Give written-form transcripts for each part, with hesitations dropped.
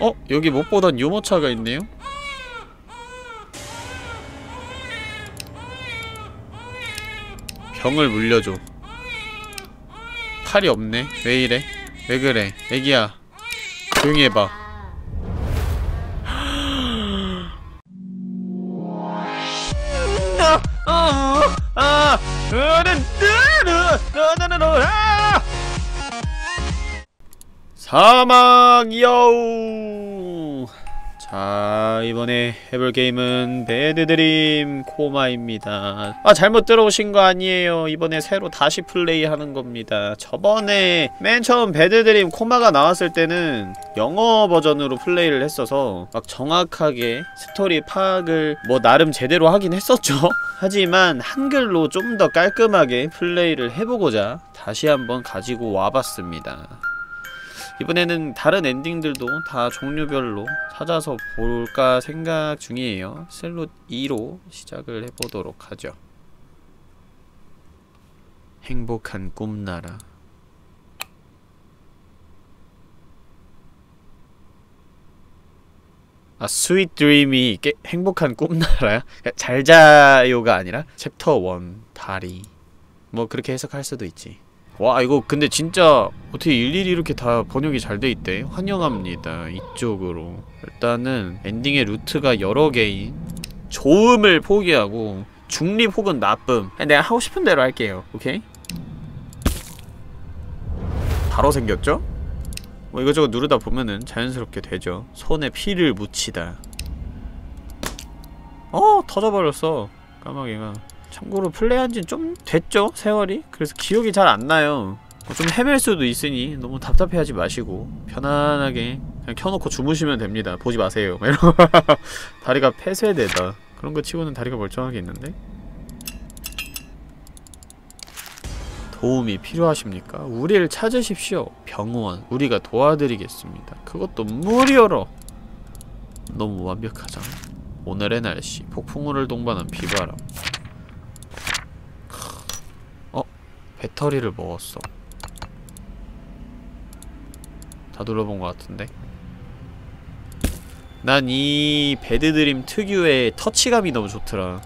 여기 못 보던 유모차가 있네요? 병을 물려줘. 팔이 없네. 왜 이래? 왜 그래? 애기야, 조용히 해봐. 사막여우. 자, 이번에 해볼 게임은 배드드림 코마입니다. 잘못 들어오신 거 아니에요. 이번에 새로 다시 플레이하는 겁니다. 저번에 맨 처음 배드드림 코마가 나왔을 때는 영어 버전으로 플레이를 했어서 막 정확하게 스토리 파악을 뭐 나름 제대로 하긴 했었죠. 하지만 한글로 좀 더 깔끔하게 플레이를 해보고자 다시 한번 가지고 와봤습니다. 이번에는 다른 엔딩들도 다 종류별로 찾아서 볼까 생각 중이에요. 슬롯 2로 시작을 해보도록 하죠. 행복한 꿈나라. 스윗 드림이 행복한 꿈나라야? 잘 자요가 아니라 챕터 1 다리. 뭐 그렇게 해석할 수도 있지. 와, 이거 근데 진짜 어떻게 일일이 이렇게 다 번역이 잘 돼있대? 환영합니다. 이쪽으로. 일단은 엔딩의 루트가 여러 개인 좋음을 포기하고 중립 혹은 나쁨. 내가 하고 싶은 대로 할게요. 오케이? 바로 생겼죠? 뭐 이것저것 누르다 보면은 자연스럽게 되죠. 손에 피를 묻히다. 터져버렸어. 까마귀가. 참고로 플레이한지는 좀 됐죠? 세월이? 그래서 기억이 잘 안 나요. 좀 헤맬 수도 있으니 너무 답답해하지 마시고 편안하게 그냥 켜놓고 주무시면 됩니다. 보지 마세요. 다리가 폐쇄되다. 그런 거 치고는 다리가 멀쩡하게 있는데? 도움이 필요하십니까? 우리를 찾으십시오. 병원. 우리가 도와드리겠습니다. 그것도 무료로. 너무 완벽하잖아. 오늘의 날씨. 폭풍우를 동반한 비바람. 배터리를 먹었어. 다 눌러본 것 같은데? 난 이 배드드림 특유의 터치감이 너무 좋더라.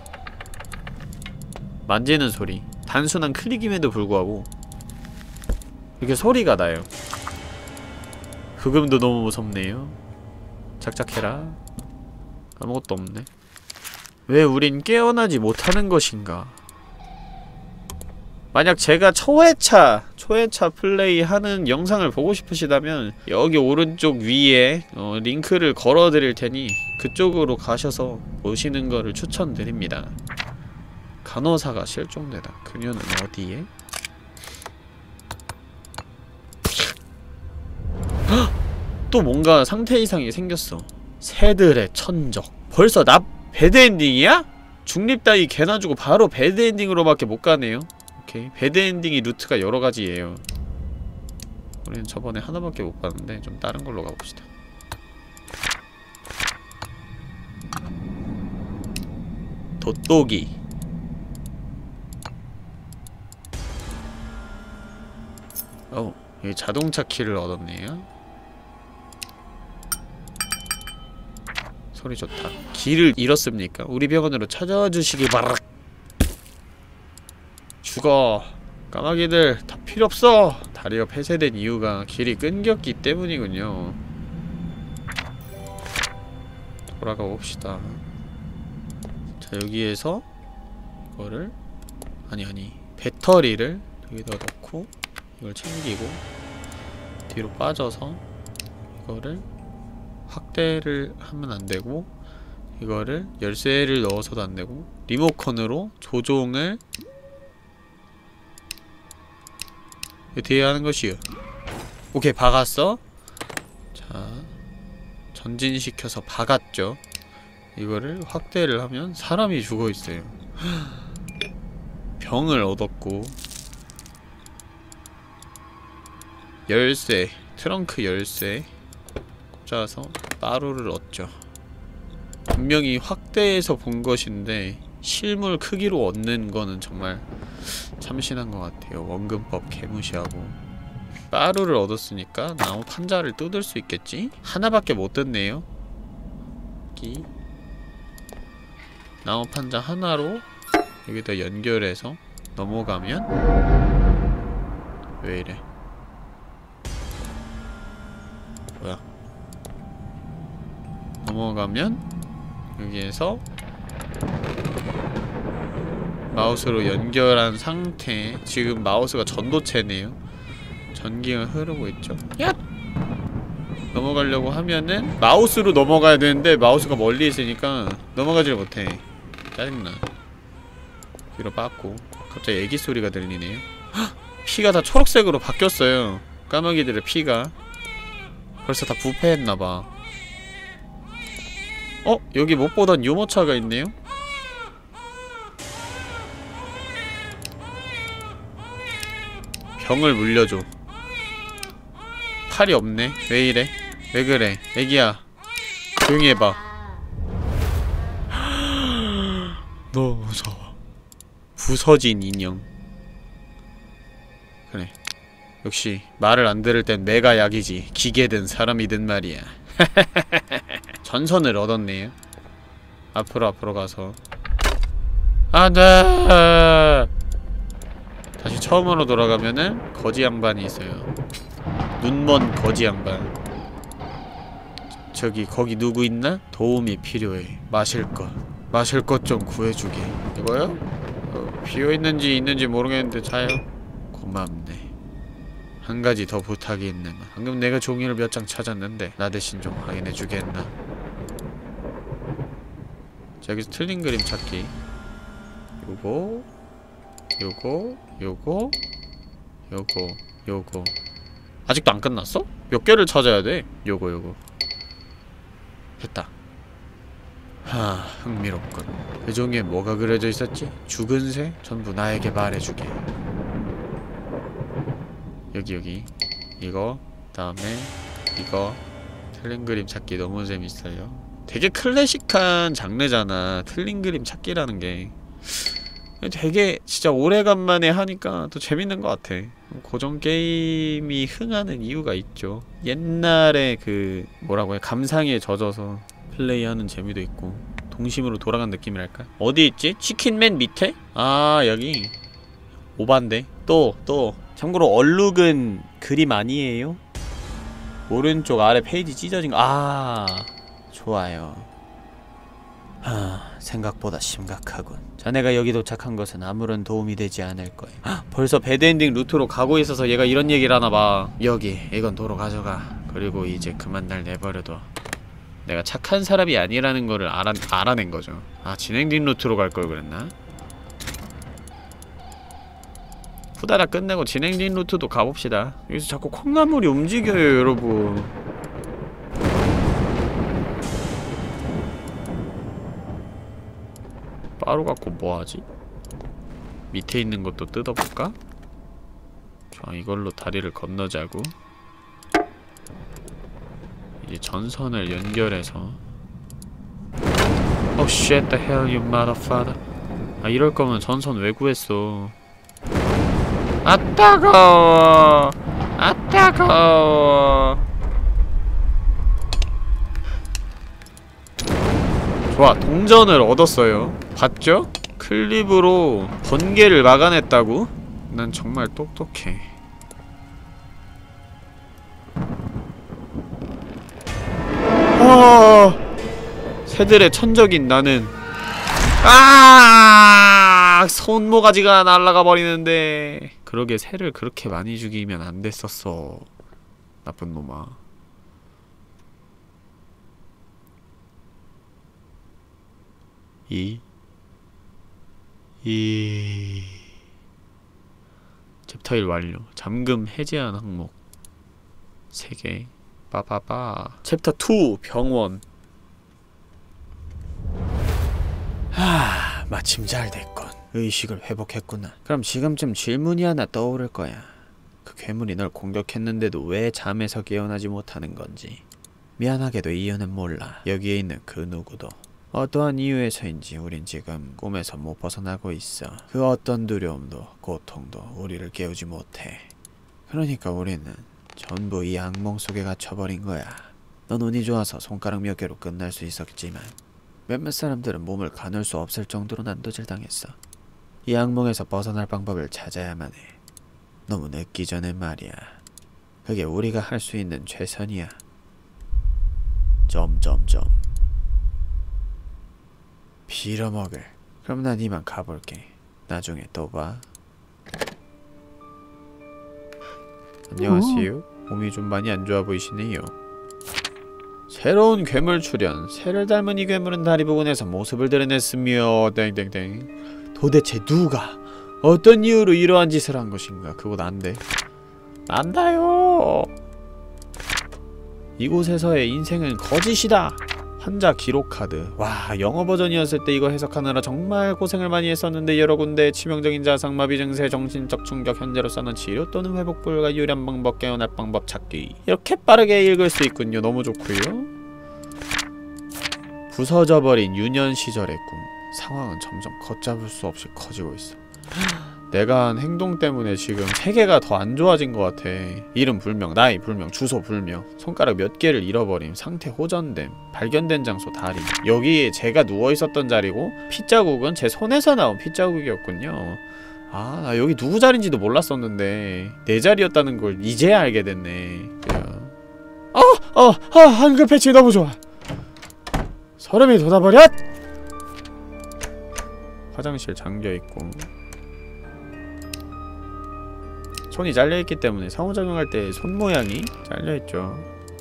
만지는 소리. 단순한 클릭임에도 불구하고 이렇게 소리가 나요. 흑음도 너무 무섭네요. 착착해라. 아무것도 없네. 왜 우린 깨어나지 못하는 것인가? 만약 제가 초회차 플레이하는 영상을 보고 싶으시다면 여기 오른쪽 위에 링크를 걸어드릴 테니 그쪽으로 가셔서 보시는 거를 추천드립니다. 간호사가 실종되다. 그녀는 어디에? 헉! 또 뭔가 상태 이상이 생겼어. 새들의 천적. 벌써 배드엔딩이야? 중립 따위 개나 주고 바로 배드엔딩으로밖에 못 가네요. 오케이. 배드엔딩이 루트가 여러가지예요. 우리는 저번에 하나밖에 못 봤는데 좀 다른 걸로 가봅시다. 돋보기. 여기 자동차 키를 얻었네요. 소리 좋다. 길을 잃었습니까? 우리 병원으로 찾아와 주시기 바라. 죽어. 까마귀들 다 필요없어. 다리가 폐쇄된 이유가 길이 끊겼기 때문이군요. 돌아가 봅시다. 자, 여기에서 이거를 아니 배터리를 여기다 넣고 이걸 챙기고 뒤로 빠져서 이거를 확대를 하면 안되고 이거를 열쇠를 넣어서도 안되고 리모컨으로 조종을 뒤에 하는 것이요. 오케이, 박았어. 자, 전진시켜서 박았죠. 이거를 확대를 하면 사람이 죽어있어요. 병을 얻었고 열쇠, 트렁크 열쇠 꽂아서 따로를 얻죠. 분명히 확대해서 본 것인데 실물 크기로 얻는 거는 정말 참신한 것 같아요. 원근법 개무시하고 빠루를 얻었으니까 나무 판자를 뜯을 수 있겠지? 하나밖에 못 뜯네요. 여기 나무 판자 하나로 여기다 연결해서 넘어가면 왜 이래? 뭐야? 넘어가면 여기에서 마우스로 연결한 상태. 지금 마우스가 전도체네요. 전기가 흐르고 있죠. 야! 넘어가려고 하면은 마우스로 넘어가야 되는데 마우스가 멀리 있으니까 넘어가지를 못해. 짜증나. 뒤로 빠꾸. 갑자기 애기 소리가 들리네요. 헉! 피가 다 초록색으로 바뀌었어요. 까마귀들의 피가 벌써 다 부패했나봐. 여기 못 보던 유모차가 있네요? 병을 물려줘. 팔이 없네. 왜 이래? 왜 그래? 애기야, 조용히 해봐. 너무 무서워. 부서진 인형. 그래, 역시 말을 안 들을 땐 매가 약이지. 기계든 사람이든 말이야. 전선을 얻었네요. 앞으로 가서 안돼. 다시 처음으로 돌아가면은 거지 양반이 있어요. 눈먼 거지 양반. 저기 거기 누구 있나? 도움이 필요해. 마실 것 좀 구해주게. 이거요? 비어있는지 있는지 모르겠는데 자요. 고맙네. 한 가지 더 부탁이 있네만. 방금 내가 종이를 몇 장 찾았는데 나 대신 좀 확인해주겠나? 자, 여기서 틀린 그림 찾기. 요거 아직도 안 끝났어? 몇 개를 찾아야 돼? 요거 됐다. 하, 흥미롭군. 그 종이에 뭐가 그려져 있었지? 죽은 새? 전부 나에게 말해주게. 여기 이거 다음에 이거. 틀린 그림 찾기 너무 재밌어요. 되게 클래식한 장르잖아, 틀린 그림 찾기라는 게. 되게 진짜 오래간만에 하니까 또 재밌는 것 같아. 고전 게임이 흥하는 이유가 있죠. 옛날에 그 뭐라고 해, 감상에 젖어서 플레이하는 재미도 있고 동심으로 돌아간 느낌이랄까? 어디 있지? 치킨 맨 밑에? 아, 여기 오반데. 또 참고로 얼룩은 그림 아니에요? 오른쪽 아래 페이지 찢어진 거. 아, 좋아요. 생각보다 심각하군. 자네가 여기 도착한 것은 아무런 도움이 되지 않을 거야. 벌써 배드엔딩 루트로 가고 있어서 얘가 이런 얘기를 하나봐. 여기, 이건 도로 가져가. 그리고 이제 그만 날 내버려둬. 내가 착한 사람이 아니라는 거를 알아낸 거죠. 아, 진행된 루트로 갈 걸 그랬나? 후다닥 끝내고 진행된 루트도 가봅시다. 여기서 자꾸 콩나물이 움직여요, 여러분. 빠루 갖고 뭐하지? 밑에 있는 것도 뜯어볼까? 좋아, 이걸로 다리를 건너자고. 이제 전선을 연결해서. Oh shit, the hell you motherfucker. 아, 이럴 거면 전선 왜 구했어? 아, 따가워. 아, 따가워. 좋아, 동전을 얻었어요. 봤죠? 클립으로 번개를 막아냈다고? 난 정말 똑똑해. 새들의 천적인 나는. 손모가지가 날아가 버리는데. 그러게 새를 그렇게 많이 죽이면 안 됐었어. 나쁜 놈아. 챕터 1 완료. 잠금 해제한 항목 3개. 빠바바. 챕터 2 병원. 마침 잘 됐군. 의식을 회복했구나. 그럼 지금쯤 질문이 하나 떠오를 거야. 그 괴물이 널 공격했는데도 왜 잠에서 깨어나지 못하는 건지. 미안하게도 이유는 몰라. 여기에 있는 그 누구도. 어떠한 이유에서인지 우린 지금 꿈에서 못 벗어나고 있어. 그 어떤 두려움도 고통도 우리를 깨우지 못해. 그러니까 우리는 전부 이 악몽 속에 갇혀버린 거야. 넌 운이 좋아서 손가락 몇 개로 끝날 수 있었지만 몇몇 사람들은 몸을 가눌 수 없을 정도로 난도질당했어. 이 악몽에서 벗어날 방법을 찾아야만 해. 너무 늦기 전에 말이야. 그게 우리가 할 수 있는 최선이야. 점점점. 빌어먹을. 그럼 난 이만 가볼게. 나중에 또 봐. 안녕하세요. 몸이 좀 많이 안 좋아 보이시네요. 새로운 괴물 출현. 새를 닮은 이 괴물은 다리 부분에서 모습을 드러냈으며 땡땡땡. 도대체 누가 어떤 이유로 이러한 짓을 한 것인가? 그거 난데. 난다요. 이곳에서의 인생은 거짓이다. 환자 기록 카드. 와, 영어 버전이었을 때 이거 해석하느라 정말 고생을 많이 했었는데 여러 군데 치명적인 자상, 마비 증세, 정신적 충격, 현재로서는 치료 또는 회복 불가, 유리한 방법, 깨어날 방법 찾기. 이렇게 빠르게 읽을 수 있군요. 너무 좋고요. 부서져버린 유년 시절의 꿈. 상황은 점점 걷잡을 수 없이 커지고 있어. 내가 한 행동 때문에 지금 세계가 더 안 좋아진 것 같아. 이름 불명, 나이 불명, 주소 불명, 손가락 몇 개를 잃어버림, 상태 호전됨, 발견된 장소 다리. 여기에 제가 누워있었던 자리고 핏자국은 제 손에서 나온 핏자국이었군요. 아, 나 여기 누구 자리인지도 몰랐었는데 내 자리였다는 걸 이제야 알게 됐네. 한글 패치 너무 좋아. 소름이 돋아버렸! 화장실 잠겨있고 손이 잘려있기 때문에 상호작용할 때 손 모양이 잘려있죠.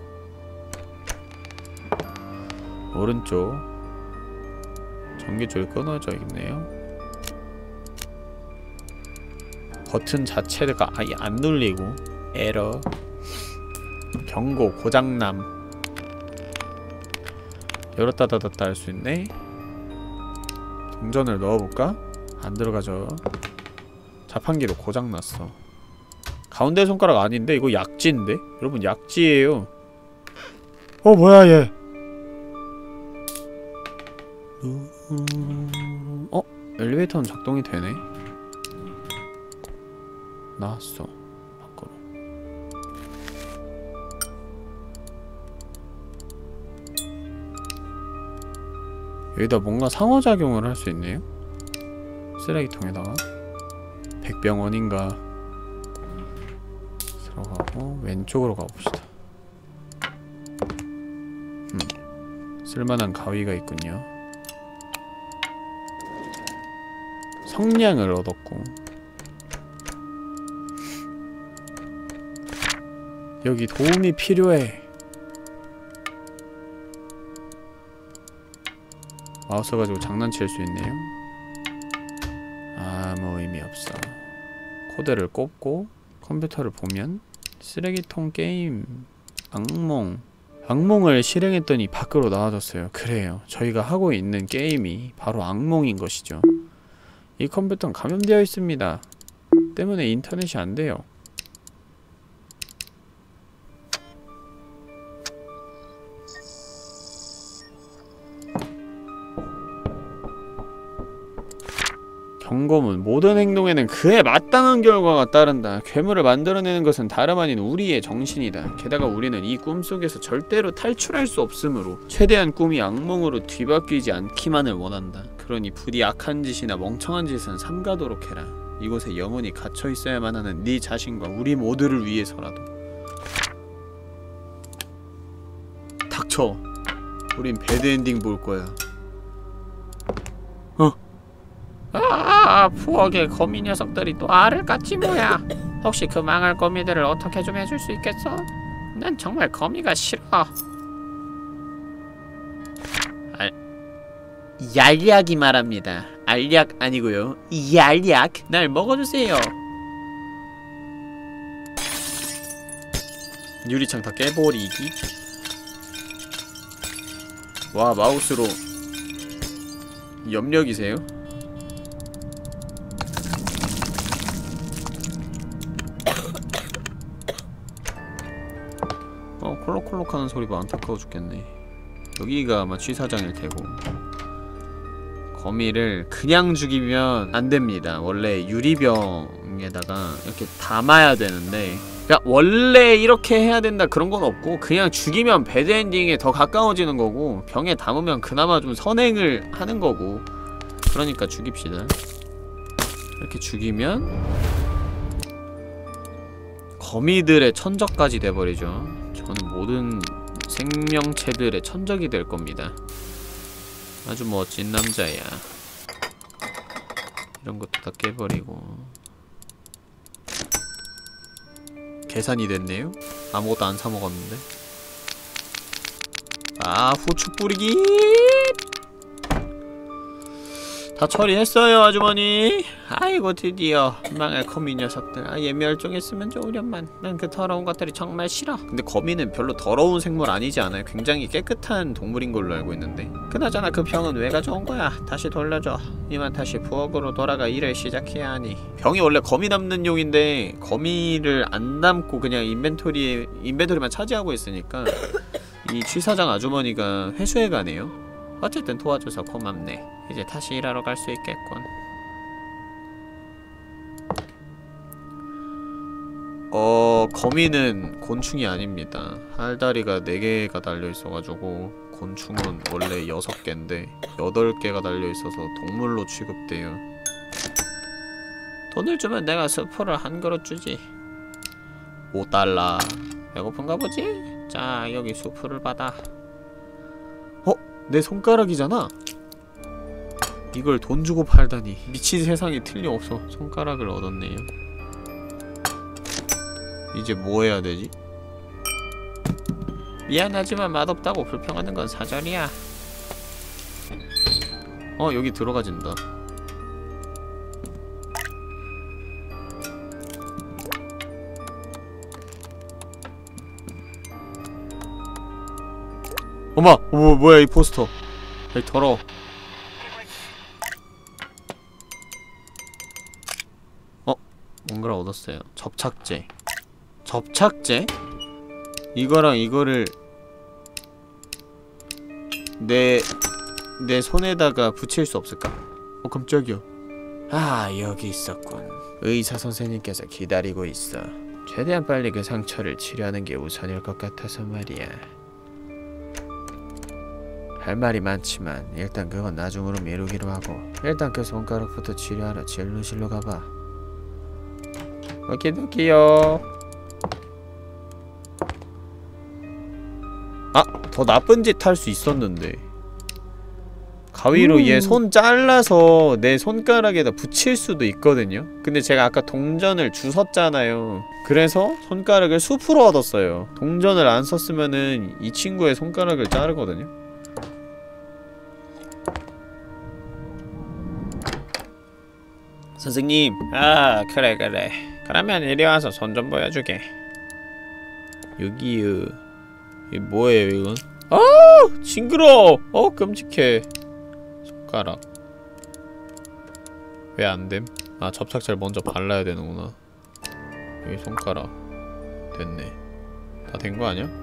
오른쪽 전기줄이 끊어져 있네요. 버튼 자체가 아예 안 눌리고 에러. 경고 고장남. 열었다 닫았다 할 수 있네. 동전을 넣어볼까? 안 들어가죠. 자판기로 고장났어. 가운데 손가락 아닌데? 이거 약지인데? 여러분 약지예요. 뭐야 얘. 엘리베이터는 작동이 되네. 나왔어 밖으로. 여기다 뭔가 상호작용을 할 수 있네요. 쓰레기통에다가 백병원인가 들어가고 왼쪽으로 가봅시다. 쓸만한 가위가 있군요. 성냥을 얻었고 여기 도움이 필요해. 마우스 가지고 장난칠 수 있네요. 아무 의미 없어. 코드를 꼽고 컴퓨터를 보면 쓰레기통 게임 악몽을 실행했더니 밖으로 나와줬어요. 그래요. 저희가 하고 있는 게임이 바로 악몽인 것이죠. 이 컴퓨터는 감염되어 있습니다. 때문에 인터넷이 안 돼요. 경고문. 모든 행동에는 그에 마땅한 결과가 따른다. 괴물을 만들어내는 것은 다름 아닌 우리의 정신이다. 게다가 우리는 이 꿈속에서 절대로 탈출할 수 없으므로 최대한 꿈이 악몽으로 뒤바뀌지 않기만을 원한다. 그러니 부디 악한 짓이나 멍청한 짓은 삼가도록 해라. 이곳에 영원히 갇혀있어야만 하는 네 자신과 우리 모두를 위해서라도. 닥쳐. 우린 배드엔딩 볼 거야. 부엌에 거미 녀석들이 또 알을 깠지 뭐야. 혹시 그 망할 거미들을 어떻게 좀 해줄 수 있겠어? 난 정말 거미가 싫어. 얄약이 말합니다. 알약 아니고요. 얄약. 날 먹어주세요. 유리창 다 깨버리기. 와, 마우스로 염력이세요? 콜록콜록 하는 소리가 안타까워 죽겠네. 여기가 아마 취사장일 테고. 거미를 그냥 죽이면 안됩니다. 원래 유리병에다가 이렇게 담아야 되는데 야, 원래 이렇게 해야 된다 그런 건 없고 그냥 죽이면 배드엔딩에 더 가까워지는 거고 병에 담으면 그나마 좀 선행을 하는 거고. 그러니까 죽입시다. 이렇게 죽이면 거미들의 천적까지 돼버리죠. 저는 모든 생명체들의 천적이 될 겁니다. 아주 멋진 남자야. 이런 것도 다 깨버리고. 계산이 됐네요? 아무것도 안 사먹었는데. 아, 후추 뿌리기! 다 처리했어요, 아주머니. 아이고, 드디어. 망할 거미 녀석들. 아, 얘 멸종했으면 좋으련만. 난 그 더러운 것들이 정말 싫어. 근데 거미는 별로 더러운 생물 아니지 않아요? 굉장히 깨끗한 동물인 걸로 알고 있는데. 그나저나 그 병은 왜 가져온 거야? 다시 돌려줘. 이만 다시 부엌으로 돌아가 일을 시작해야 하니. 병이 원래 거미 담는 용인데 거미를 안 담고 그냥 인벤토리만 차지하고 있으니까 이 취사장 아주머니가 회수해 가네요. 어쨌든 도와줘서 고맙네. 이제 다시 일하러 갈 수 있겠군. 거미는 곤충이 아닙니다. 알다리가 4개가 달려있어가지고 곤충은 원래 6개인데 8개가 달려있어서 동물로 취급돼요. 돈을 주면 내가 스프를 한 그릇 주지. 5달러. 배고픈가 보지? 자, 여기 수프를 받아. 내 손가락이잖아? 이걸 돈 주고 팔다니. 미친 세상이 틀림없어. 손가락을 얻었네요. 이제 뭐 해야 되지? 미안하지만 맛없다고 불평하는 건 사절이야. 여기 들어가진다. 어마! 뭐야 이 포스터. 에이, 더러워. 뭔가를 얻었어요. 접착제. 접착제? 이거랑 이거를 내 손에다가 붙일 수 없을까? 깜짝이야. 아, 여기 있었군. 의사 선생님께서 기다리고 있어. 최대한 빨리 그 상처를 치료하는 게 우선일 것 같아서 말이야. 할 말이 많지만 일단 그건 나중으로 미루기로 하고, 일단 그 손가락부터 치료하러 진료실로 가봐. 오키도키요. 더 나쁜 짓 할 수 있었는데. 가위로 얘 손 잘라서 내 손가락에다 붙일 수도 있거든요? 근데 제가 아까 동전을 주웠잖아요. 그래서 손가락을 숲으로 얻었어요. 동전을 안 썼으면은 이 친구의 손가락을 자르거든요? 선생님. 그래. 그러면 이리 와서 손 좀 보여주게. 여기요. 이게 뭐예요, 이건? 징그러워! 끔찍해. 손가락. 왜 안됨? 접착제를 먼저 발라야 되는구나. 여기 손가락. 됐네. 다 된 거 아니야?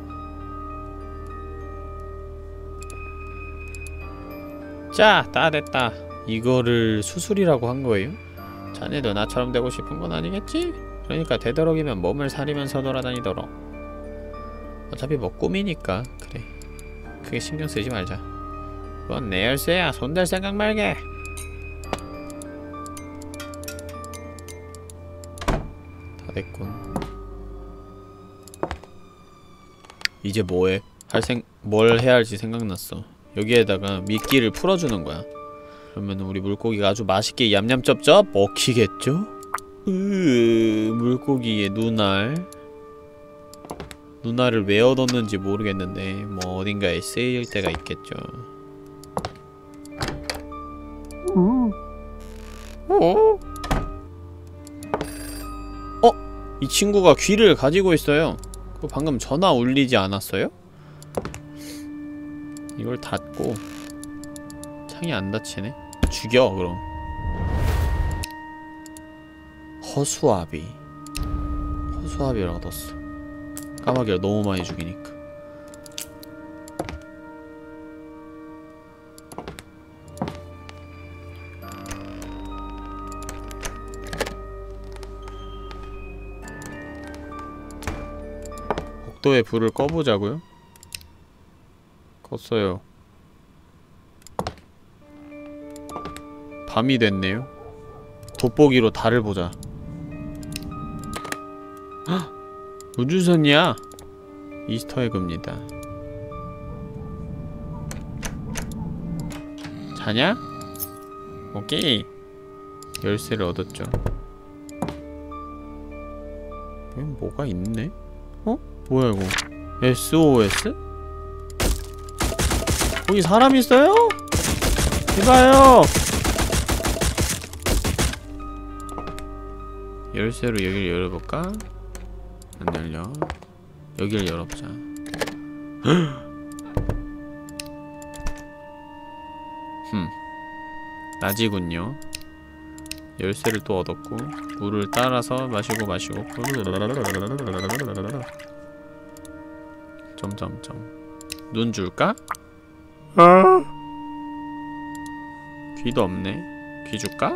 자, 다 됐다. 이거를 수술이라고 한 거예요? 자네도 나처럼 되고 싶은 건 아니겠지? 그러니까 되도록이면 몸을 사리면서 돌아다니도록. 어차피 뭐 꿈이니까. 그래, 크게 신경 쓰지 말자. 그건 내 열쇠야. 손댈 생각 말게. 다 됐군. 이제 뭐해? 뭘 해야 할지 생각났어. 여기에다가 미끼를 풀어주는 거야. 그러면 우리 물고기가 아주 맛있게 얌얌쩝쩝 먹히겠죠? 물고기의 눈알을 왜 얻었는지 모르겠는데 뭐 어딘가에 쓰일 때가 있겠죠. 이 친구가 귀를 가지고 있어요. 그거 방금 전화 울리지 않았어요? 이걸 닫고 창이 안 닫히네? 죽여, 그럼. 허수아비를 얻었어. 까마귀를 너무 많이 죽이니까. 복도에 불을 꺼보자고요? 껐어요. 밤이 됐네요. 돋보기로 달을 보자. 헉! 우주선이야! 이스터에그입니다. 자냐? 오케이. 열쇠를 얻었죠. 여긴 뭐가 있네? 어? 뭐야 이거? SOS? 거기 사람 있어요? 이봐요! 열쇠로 여기를 열어볼까? 안 열려. 여기를 열어보자. 낮이군요. 열쇠를 또 얻었고 물을 따라서 마시고 점점점. 눈 줄까? 귀도 없네. 귀 줄까?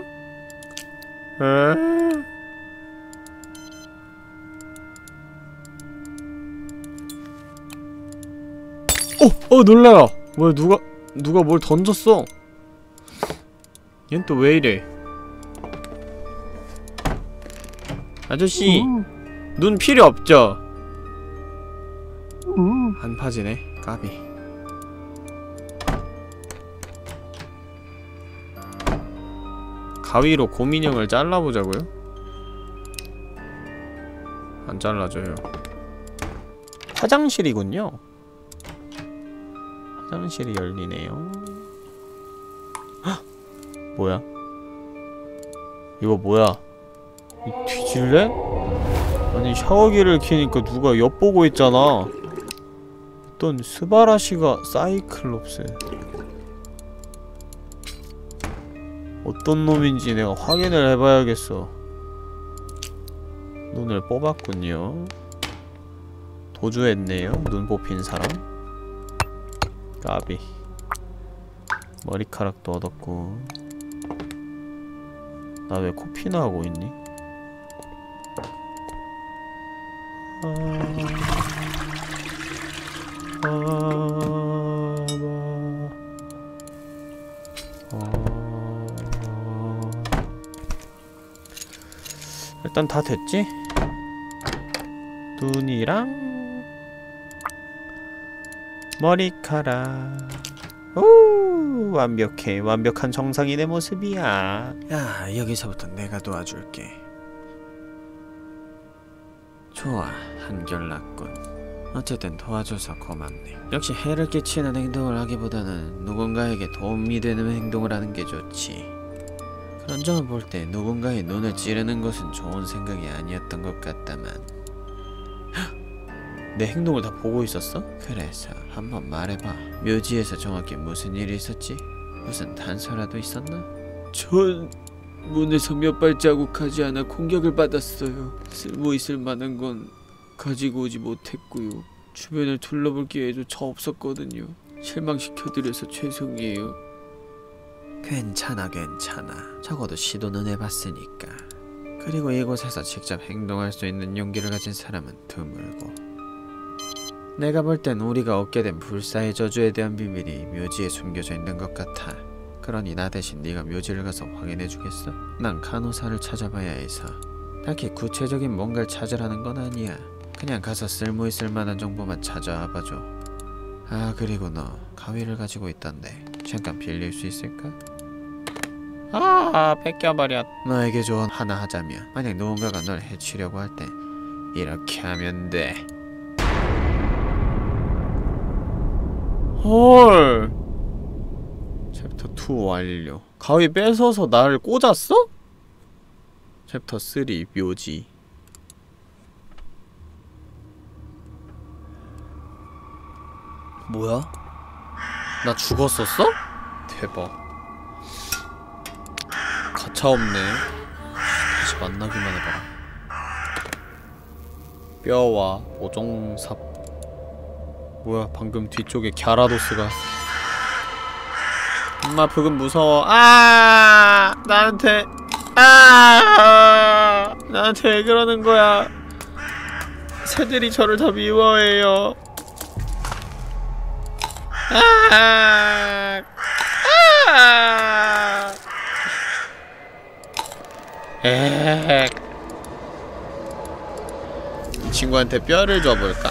놀라요. 뭐야, 누가 뭘 던졌어. 얜 또 왜 이래? 아저씨, 눈 필요 없죠? 안 파지네. 까비. 가위로 곰인형을 잘라보자고요? 안 잘라줘요. 화장실이군요. 화장실이 열리네요. 헉! 뭐야? 이거 뭐야? 뒤질래? 아니 샤워기를 켜니까 누가 엿보고 있잖아. 어떤 스바라시가 사이클롭스. 어떤 놈인지 내가 확인을 해봐야겠어. 눈을 뽑았군요. 도주했네요. 눈 뽑힌 사람. 까비. 머리카락도 얻었고. 나 왜 코피나 하고 있니? 일단 다 됐지? 눈이랑 머리카락. 오, 완벽해. 완벽한 정상이 내 모습이야. 야, 여기서부터 내가 도와줄게. 좋아, 한결났군. 어쨌든 도와줘서 고맙네. 역시 해를 끼치는 행동을 하기보다는 누군가에게 도움이 되는 행동을 하는 게 좋지. 그런 점을 볼 때 누군가의 눈을 찌르는 것은 좋은 생각이 아니었던 것 같다만. 내 행동을 다 보고 있었어? 그래서 한번 말해봐. 묘지에서 정확히 무슨 일이 있었지? 무슨 단서라도 있었나? 전 문에서 몇 발자국 가지 않아 공격을 받았어요. 쓸모있을 만한 건 가지고 오지 못했고요. 주변을 둘러볼 기회조차 없었거든요. 실망시켜드려서 죄송해요. 괜찮아. 적어도 시도는 해봤으니까. 그리고 이곳에서 직접 행동할 수 있는 용기를 가진 사람은 드물고. 내가 볼 땐 우리가 얻게 된 불사의 저주에 대한 비밀이 묘지에 숨겨져 있는 것 같아. 그러니 나 대신 네가 묘지를 가서 확인해주겠어? 난 간호사를 찾아봐야 해서. 딱히 구체적인 뭔가를 찾으라는 건 아니야. 그냥 가서 쓸모있을 만한 정보만 찾아와봐줘. 아, 그리고 너 가위를 가지고 있던데 잠깐 빌릴 수 있을까? 아, 뺏겨버렸. 너에게 조언 하나 하자면, 만약 누군가가 널 해치려고 할 땐 이렇게 하면 돼. 헐. 챕터 2 완료. 가위 뺏어서 나를 꽂았어? 챕터 3 묘지. 뭐야? 나 죽었었어? 대박. 가차없네. 다시 만나기만 해봐라. 뼈와 오종삽. 뭐야, 방금 뒤쪽에 갸라도스가. 엄마 부금 무서워. 나한테 왜 그러는 거야. 새들이 저를 더 미워해요. 이 친구한테 뼈를 줘볼까?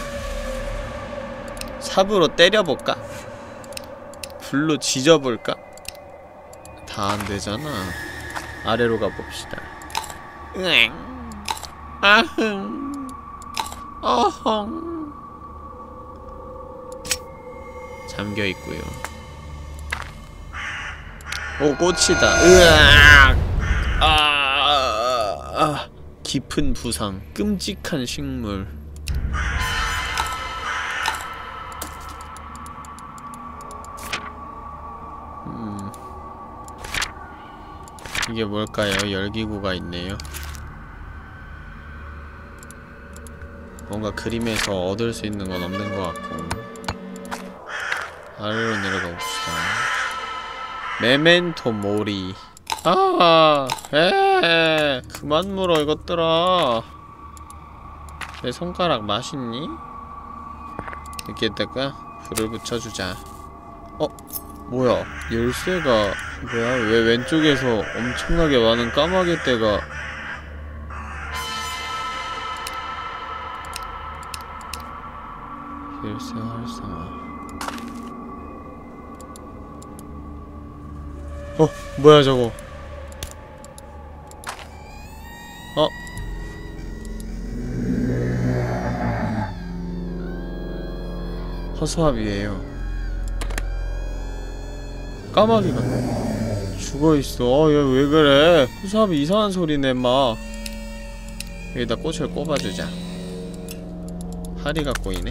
삽으로 때려볼까? 불로 지져볼까? 다 안되잖아. 아래로 가봅시다. 아흥 어헝 잠겨있구요. 오, 꽃이다. 으악! 깊은 부상, 끔찍한 식물. 이게 뭘까요? 열기구가 있네요. 뭔가 그림에서 얻을 수 있는 건 없는 것 같고. 아래로 내려가 봅시다. 메멘토 모리. 그만 물어 이것들아. 내 손가락 맛있니? 여기에다가 불을 붙여주자. 뭐야? 열쇠가 뭐야? 왜 왼쪽에서 엄청나게 많은 까마귀 떼가 열쇠 활성화. 뭐야 저거? 허수아비예요. 까마귀가 죽어있어. 얘 왜 그래? 허수아비 이상한 소리네 마. 여기다 꽃을 꼽아주자. 하리가 꼬이네.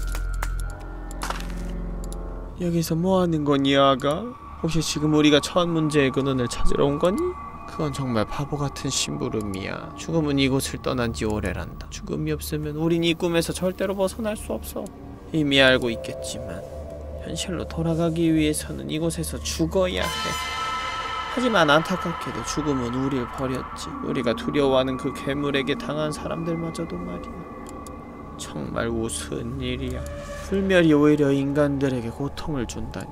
여기서 뭐하는 거니 아가? 혹시 지금 우리가 처한 문제의 근원을 찾으러 온 거니? 그건 정말 바보같은 심부름이야. 죽음은 이곳을 떠난 지 오래란다. 죽음이 없으면 우린 이 꿈에서 절대로 벗어날 수 없어. 이미 알고 있겠지만 현실로 돌아가기 위해서는 이곳에서 죽어야 해. 하지만 안타깝게도 죽음은 우릴 버렸지. 우리가 두려워하는 그 괴물에게 당한 사람들마저도 말이야. 정말 우스운 일이야. 불멸이 오히려 인간들에게 고통을 준다니.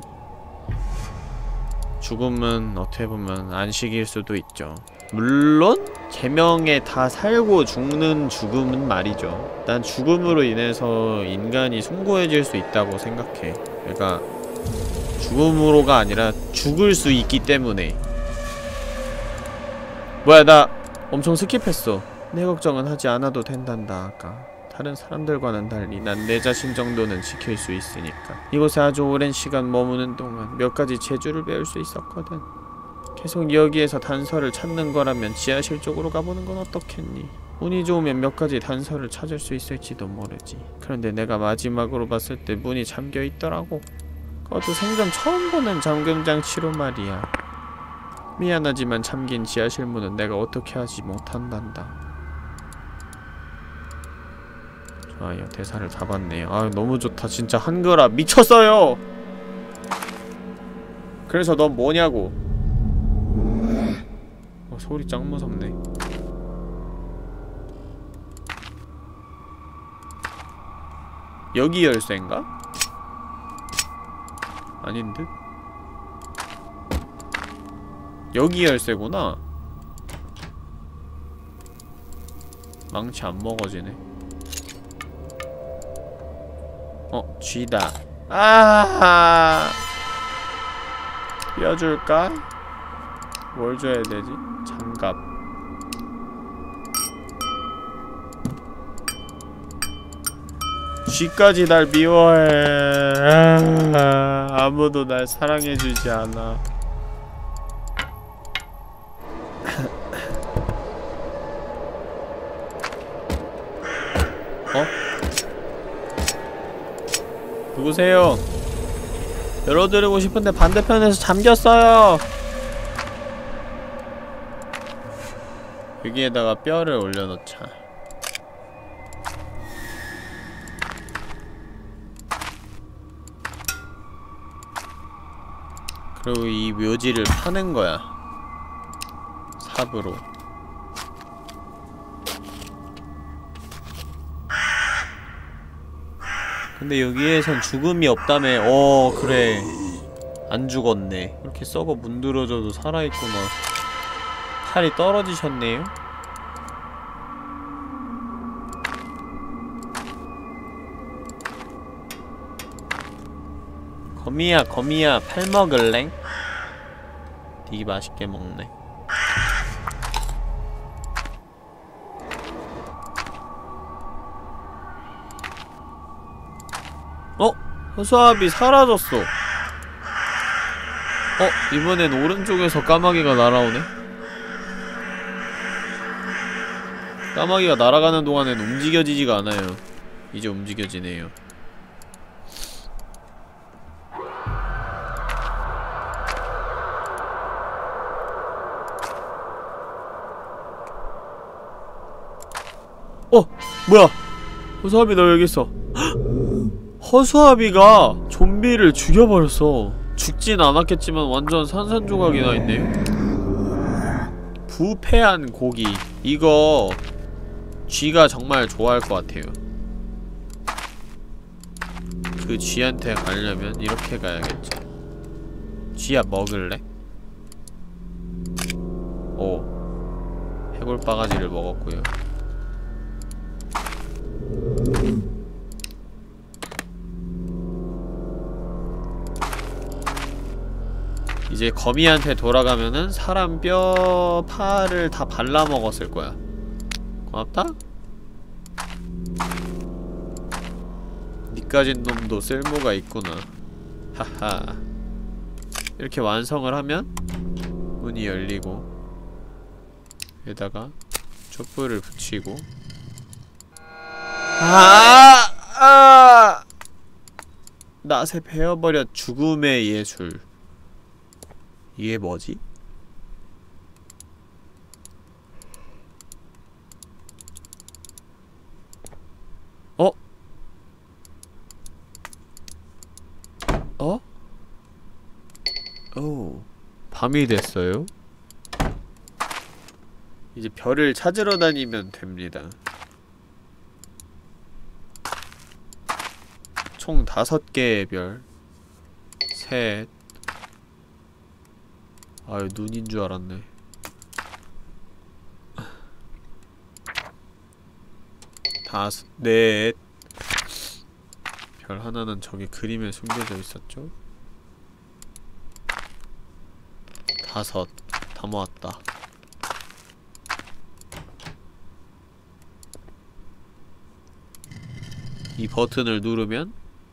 죽음은 어떻게 보면 안식일 수도 있죠. 물론 제명에 다 살고 죽는 죽음은 말이죠. 난 죽음으로 인해서 인간이 숭고해질 수 있다고 생각해. 그러니까 죽음으로가 아니라 죽을 수 있기 때문에. 뭐야, 나 엄청 스킵했어. 내 걱정은 하지 않아도 된단다 아까. 다른 사람들과는 달리 난 내 자신 정도는 지킬 수 있으니까. 이곳에 아주 오랜 시간 머무는 동안 몇 가지 재주를 배울 수 있었거든. 계속 여기에서 단서를 찾는 거라면 지하실 쪽으로 가보는 건 어떻겠니? 운이 좋으면 몇 가지 단서를 찾을 수 있을지도 모르지. 그런데 내가 마지막으로 봤을 때 문이 잠겨 있더라고. 그것도 생전 처음 보는 잠금장치로 말이야. 미안하지만 잠긴 지하실 문은 내가 어떻게 하지 못한단다. 좋아요, 대사를 잡았네요. 아, 너무 좋다. 진짜 한글아 미쳤어요. 그래서 넌 뭐냐고. 소리 짱 무섭네. 여기 열쇠인가? 아닌 듯? 여기 열쇠구나. 망치 안 먹어지네. 쥐다. 아하. 뼈줄까? 뭘 줘야 되지? 장갑. 쥐까지 날 미워해. 아무도 날 사랑해주지 않아. 누구세요? 열어드리고 싶은데 반대편에서 잠겼어요. 여기에다가 뼈를 올려놓자. 그리고 이 묘지를 파는 거야. 삽으로. 근데 여기에선 죽음이 없다며. 그래. 안 죽었네. 이렇게 썩어 문드러져도 살아있구나. 살이 떨어지셨네요? 거미야 팔 먹을래? 되게 맛있게 먹네. 허수아비 사라졌어. 이번엔 오른쪽에서 까마귀가 날아오네? 까마귀가 날아가는 동안엔 움직여지지가 않아요. 이제 움직여지네요. 뭐야! 허수아비 너 여기 있어. 허수아비가 좀비를 죽여버렸어. 죽진 않았겠지만 완전 산산조각이 나있네요? 부패한 고기. 이거 쥐가 정말 좋아할 것 같아요. 그 쥐한테 가려면 이렇게 가야겠지. 쥐야 먹을래? 해골바가지를 먹었고요. 이제 거미한테 돌아가면은 사람 뼈, 팔을 다 발라먹었을 거야. 고맙다? 니까진 놈도 쓸모가 있구나. 하하. 이렇게 완성을 하면 문이 열리고 여기다가 촛불을 붙이고 낫에 베어버려. 죽음의 예술. 이게 뭐지? 밤이 됐어요? 이제 별을 찾으러 다니면 됩니다. 총 5개의 별. 셋. 아유, 눈인 줄 알았네. 넷. 별 하나는 저기 그림에 숨겨져 있었죠? 5. 다 모았다. 이 버튼을 누르면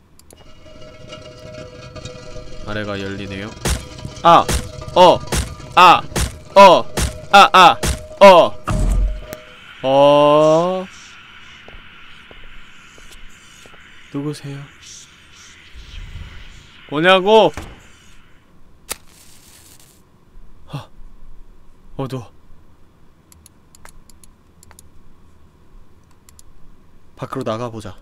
아래가 열리네요. 누구세요? 뭐냐고? 어두워. 밖으로 나가보자.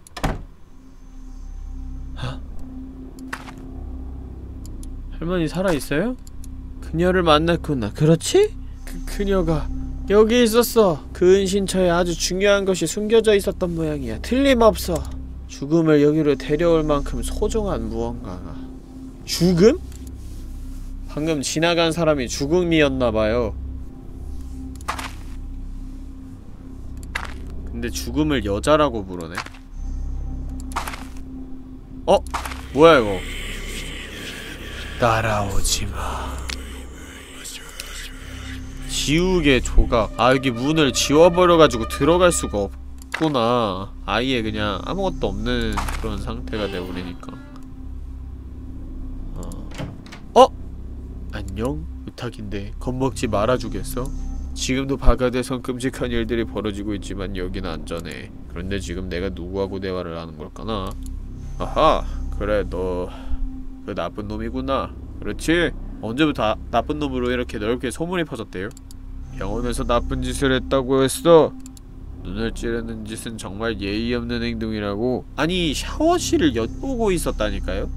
할머니 살아있어요? 그녀를 만났구나. 그렇지? 그녀가 여기 있었어. 그 은신처에 아주 중요한 것이 숨겨져 있었던 모양이야. 틀림없어. 죽음을 여기로 데려올 만큼 소중한 무언가가. 죽음? 방금 지나간 사람이 죽음이었나봐요. 근데 죽음을 여자라고 부르네? 뭐야 이거? 따라오지마. 지우개 조각. 여기 문을 지워버려가지고 들어갈 수가 없구나. 아예 그냥 아무것도 없는 그런 상태가 돼버리니까. 안녕? 부탁인데 겁먹지 말아주겠어? 지금도 바깥에선 끔찍한 일들이 벌어지고 있지만 여기는 안전해. 그런데 지금 내가 누구하고 대화를 하는 걸까나? 아하! 그래, 너 그 나쁜 놈이구나. 그렇지? 언제부터 나쁜 놈으로 이렇게 넓게 소문이 퍼졌대요? 병원에서 나쁜 짓을 했다고 했어. 눈을 찌르는 짓은 정말 예의 없는 행동이라고. 아니, 샤워실을 엿보고 있었다니까요?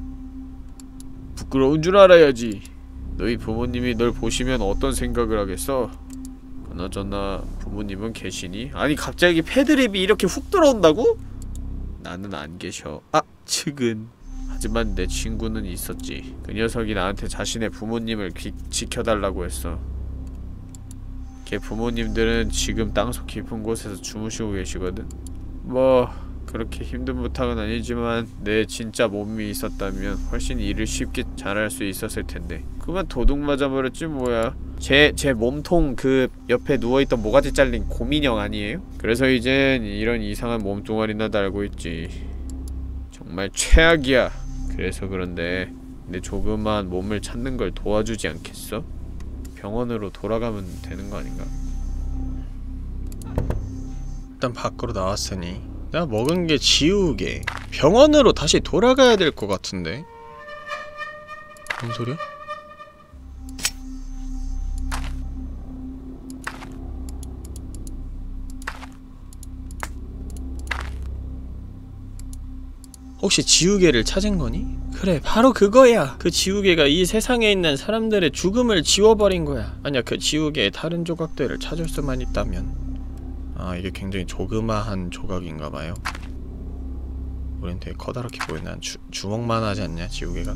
부끄러운 줄 알아야지. 너희 부모님이 널 보시면 어떤 생각을 하겠어? 그나저나 부모님은 계시니? 아니 갑자기 패드립이 이렇게 훅 들어온다고? 나는 안 계셔. 아! 측은. 하지만 내 친구는 있었지. 그 녀석이 나한테 자신의 부모님을 지켜달라고 했어. 걔 부모님들은 지금 땅속 깊은 곳에서 주무시고 계시거든. 뭐 그렇게 힘든 부탁은 아니지만 내 진짜 몸이 있었다면 훨씬 일을 쉽게 잘할 수 있었을 텐데. 그만 도둑 맞아버렸지 뭐야. 제 몸통 그 옆에 누워있던 모가지 잘린 곰인형 아니에요? 그래서 이젠 이런 이상한 몸뚱아리나 달고 있지. 정말 최악이야. 그래서 그런데 내 조그마한 몸을 찾는 걸 도와주지 않겠어? 병원으로 돌아가면 되는 거 아닌가? 일단 밖으로 나왔으니 내가 먹은 게 지우개. 병원으로 다시 돌아가야 될 것 같은데? 뭔 소리야? 혹시 지우개를 찾은 거니? 그래, 바로 그거야! 그 지우개가 이 세상에 있는 사람들의 죽음을 지워버린 거야. 아니야, 그 지우개의 다른 조각들을 찾을 수만 있다면. 아, 이게 굉장히 조그마한 조각인가봐요. 우린 되게 커다랗게 보이네. 주먹만 하지 않냐, 지우개가?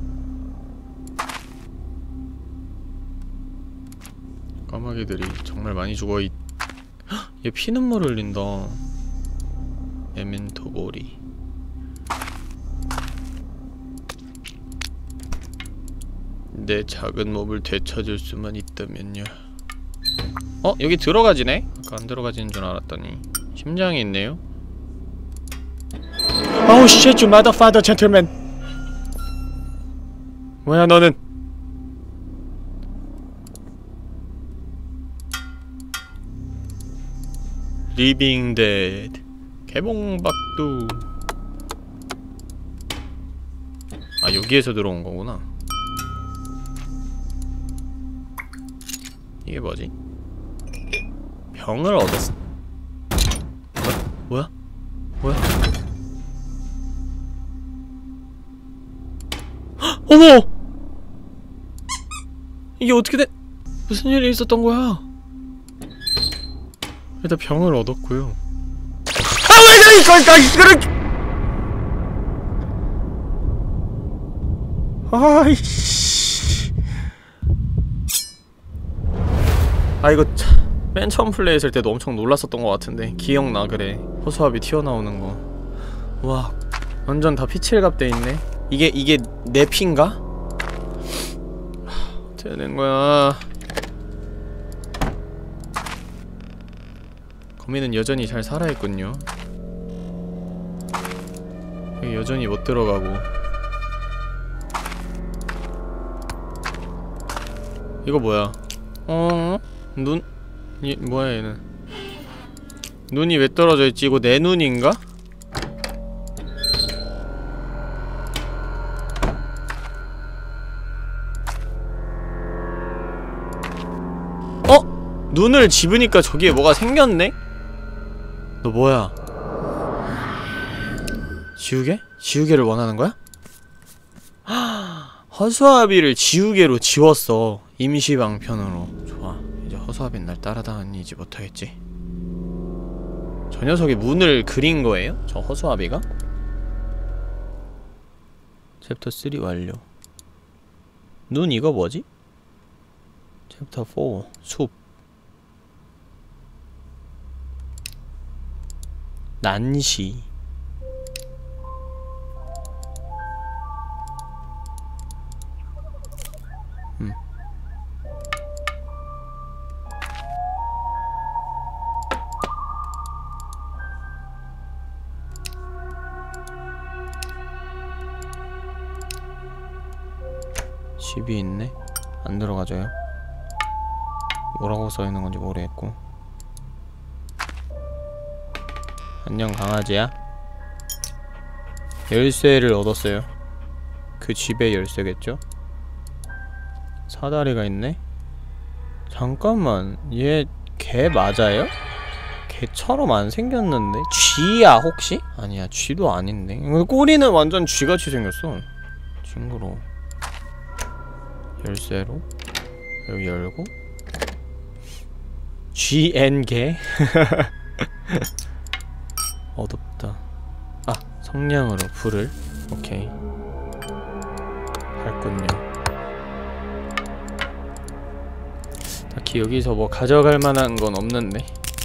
까마귀들이 정말 많이 죽어있... 헉! 얘 피눈물 흘린다. 메멘토 모리. 내 작은 몸을 되찾을 수만 있다면요. 여기 들어가지네? 아까 안 들어가지는 줄 알았더니 심장이 있네요? Oh shit, you motherfucker gentleman! 뭐야 너는? Living Dead 개봉박두. 아, 여기에서 들어온 거구나. 이게 뭐지? 병을 얻었어. 뭐야? 뭐야? 헉! 어머! 이게 어떻게 된... 무슨 일이 있었던 거야? 일단 병을 얻었고요. 아, 왜 이걸 아이씨. 아, 이거 맨 처음 플레이했을 때도 엄청 놀랐었던 것 같은데 기억나. 그래, 허수아비 튀어나오는 거. 와, 완전 다 피칠갑 돼있네. 이게 내 피인가? 어떻게 된 거야. 거미는 여전히 잘 살아있군요. 여기 여전히 못 들어가고. 이거 뭐야? 눈? 뭐야 얘는? 눈이 왜 떨어져 있지? 이거 내 눈인가? 눈을 집으니까 저기에 뭐가 생겼네? 너 뭐야? 지우개? 지우개를 원하는 거야? 허수아비를 지우개로 지웠어. 임시방편으로. 좋아, 이제 허수아비는 날 따라다니지 못하겠지. 저 녀석이 문을 그린 거예요? 저 허수아비가? 챕터 3 완료. 눈 이거 뭐지? 챕터 4 숲. 난시. 집이 있네? 안 들어가져요? 뭐라고 써있는 건지 모르겠고. 안녕 강아지야. 열쇠를 얻었어요. 그 집의 열쇠겠죠? 사다리가 있네? 잠깐만, 얘 개 맞아요? 개처럼 안 생겼는데? 쥐야 혹시? 아니야, 쥐도 아닌데. 꼬리는 완전 쥐같이 생겼어. 징그러워. 열쇠로 여기 열고. GN 개? 어둡다. 아, 성냥으로 불을. 오케이. 밝군요. 딱히 여기서 뭐 가져갈 만한 건 없는데.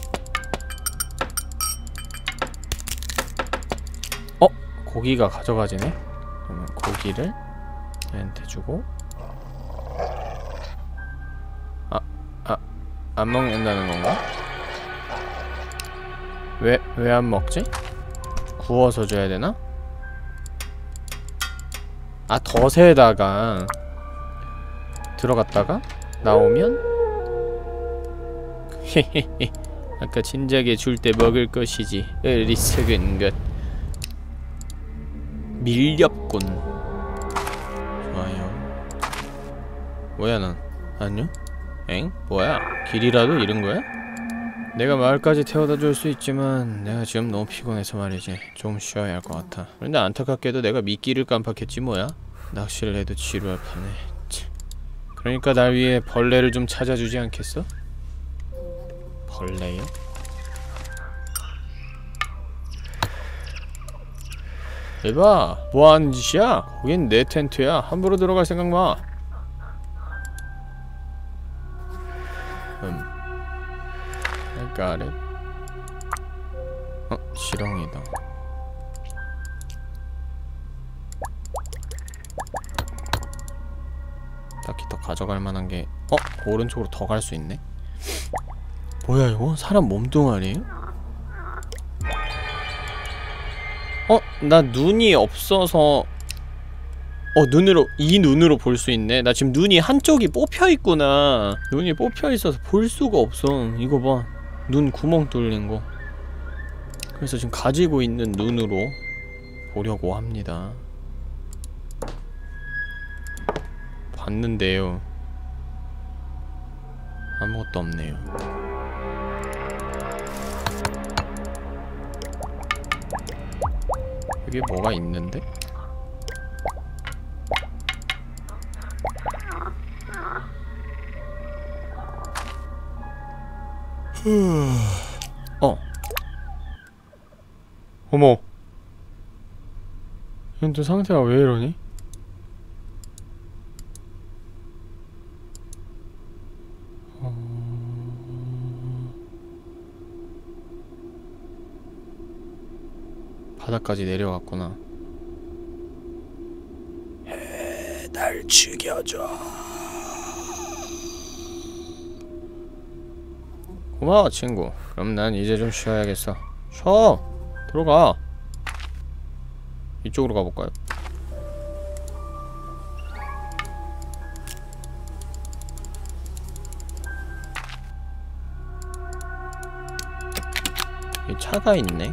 고기가 가져가지네? 그러면 고기를 얘한테 주고. 안 먹는다는 건가? 왜 안 먹지? 구워서 줘야 되나? 덫에다가 들어갔다가 나오면 헤헤헤 아까 진작에 줄 때 먹을 것이지. 어리석은 것. 밀렵꾼. 좋아요. 뭐야 넌? 안녕? 엥? 뭐야? 길이라도 잃은 거야? 내가 마을까지 태워다 줄 수 있지만 내가 지금 너무 피곤해서 말이지. 좀 쉬어야 할 것 같아. 그런데 안타깝게도 내가 미끼를 깜빡했지 뭐야? 낚시를 해도 지루할 판에. 그러니까 날 위해 벌레를 좀 찾아주지 않겠어? 벌레요? 대박! 뭐하는 짓이야? 거긴 내 텐트야. 함부로 들어갈 생각 마. I got it. 지렁이다. 딱히 더 가져갈 만한 게 오른쪽으로 더 갈 수 있네? 뭐야 이거? 사람 몸뚱아리에요? 나 눈이 없어서 이 눈으로 볼 수 있네. 나 지금 눈이 한쪽이 뽑혀있구나. 눈이 뽑혀있어서 볼 수가 없어. 이거 봐. 눈 구멍 뚫린 거. 그래서 지금 가지고 있는 눈으로 보려고 합니다. 봤는데요. 아무것도 없네요. 여기 뭐가 있는데? 어머. 얘는 또 상태가 왜 이러니? 바닥까지 내려갔구나. 날 죽여줘. 고마워 친구. 그럼 난 이제 좀 쉬어야겠어. 쉬어! 들어가. 이쪽으로 가볼까요? 이 차가 있네.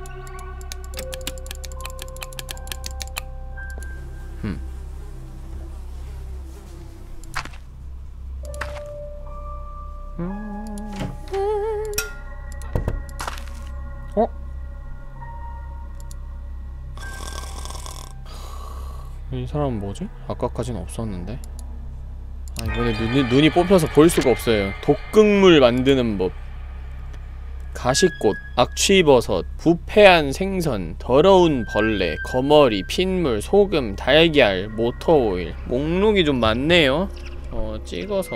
이 사람은 뭐지? 아까까진 없었는데. 이번에 눈이 뽑혀서 볼 수가 없어요. 독극물 만드는 법. 가시꽃, 악취버섯, 부패한 생선, 더러운 벌레, 거머리, 핏물, 소금, 달걀, 모터오일. 목록이 좀 많네요. 찍어서.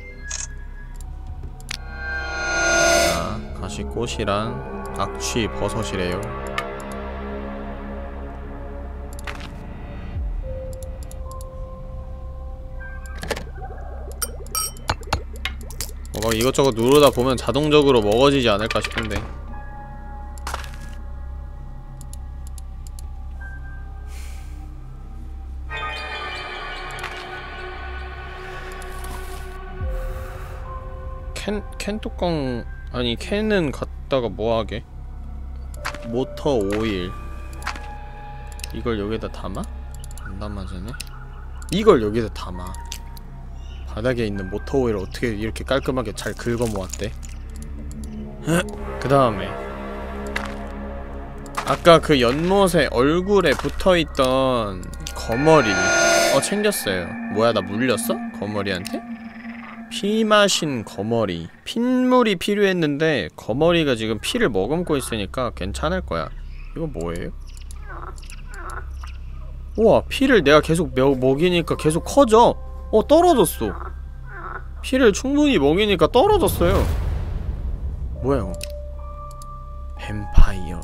가시꽃이랑 악취버섯이래요. 막 이것저것 누르다 보면 자동적으로 먹어지지 않을까 싶은데. 캔 뚜껑 아니 캔은 갖다가 뭐하게? 모터 오일 이걸 여기다 담아? 안 담아지네? 이걸 여기다 담아. 바닥에 있는 모터 오일을 어떻게 이렇게 깔끔하게 잘 긁어 모았대? 그 다음에 아까 그 연못에 얼굴에 붙어있던 거머리 챙겼어요. 뭐야 나 물렸어? 거머리한테? 피 마신 거머리. 핏물이 필요했는데 거머리가 지금 피를 머금고 있으니까 괜찮을 거야. 이거 뭐예요? 우와, 피를 내가 계속 먹이니까 계속 커져. 떨어졌어. 피를 충분히 먹이니까 떨어졌어요. 뭐야 이거? 뱀파이어.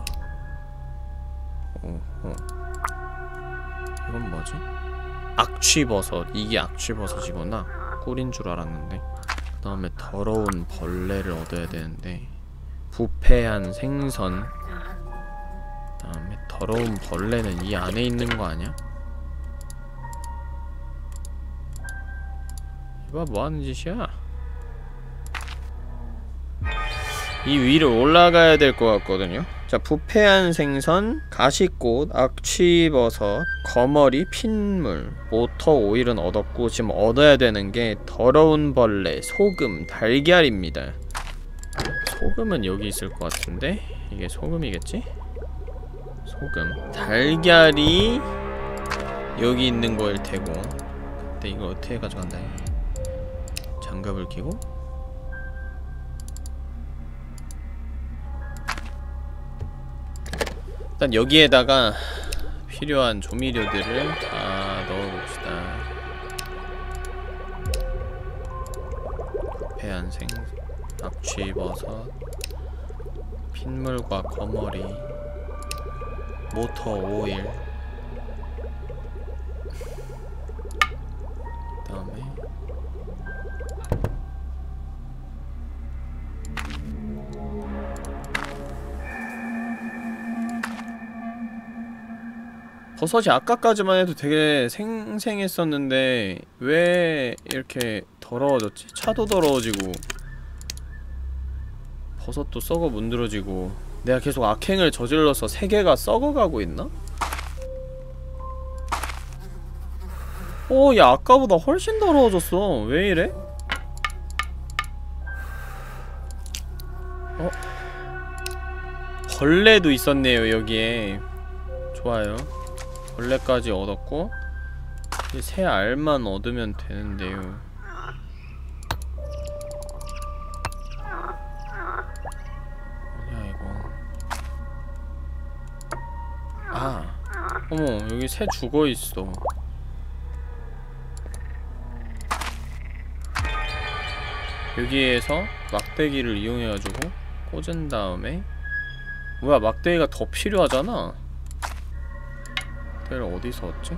이건 뭐지? 악취버섯. 이게 악취버섯이구나. 꿀인 줄 알았는데. 그 다음에 더러운 벌레를 얻어야 되는데, 부패한 생선. 그 다음에 더러운 벌레는 이 안에 있는 거 아니야? 이봐, 뭐하는 짓이야? 이 위로 올라가야 될 것 같거든요. 자, 부패한 생선, 가시꽃, 악취버섯, 거머리, 핏물, 모터 오일은 얻었고, 지금 얻어야 되는 게 더러운 벌레, 소금, 달걀입니다. 소금은 여기 있을 것 같은데? 이게 소금이겠지? 소금. 달걀이 여기 있는 거일 테고. 근데 이걸 어떻게 가져간다? 장갑을 끼고? 일단 여기에다가 필요한 조미료들을 다 넣어봅시다. 배안생, 악취버섯, 핏물과 거머리, 모터 오일, 그 다음에 버섯이 아까까지만 해도 되게 생생했었는데 왜 이렇게 더러워졌지? 차도 더러워지고 버섯도 썩어 문드러지고. 내가 계속 악행을 저질러서 세계가 썩어가고 있나? 야, 아까보다 훨씬 더러워졌어. 왜 이래? 벌레도 있었네요, 여기에. 좋아요. 벌레까지 얻었고, 이제 새 알만 얻으면 되는데요. 뭐냐 이거. 어머, 여기 새 죽어있어. 여기에서 막대기를 이용해가지고 꽂은 다음에, 뭐야, 막대기가 더 필요하잖아. 막대기를 어디서 얻지?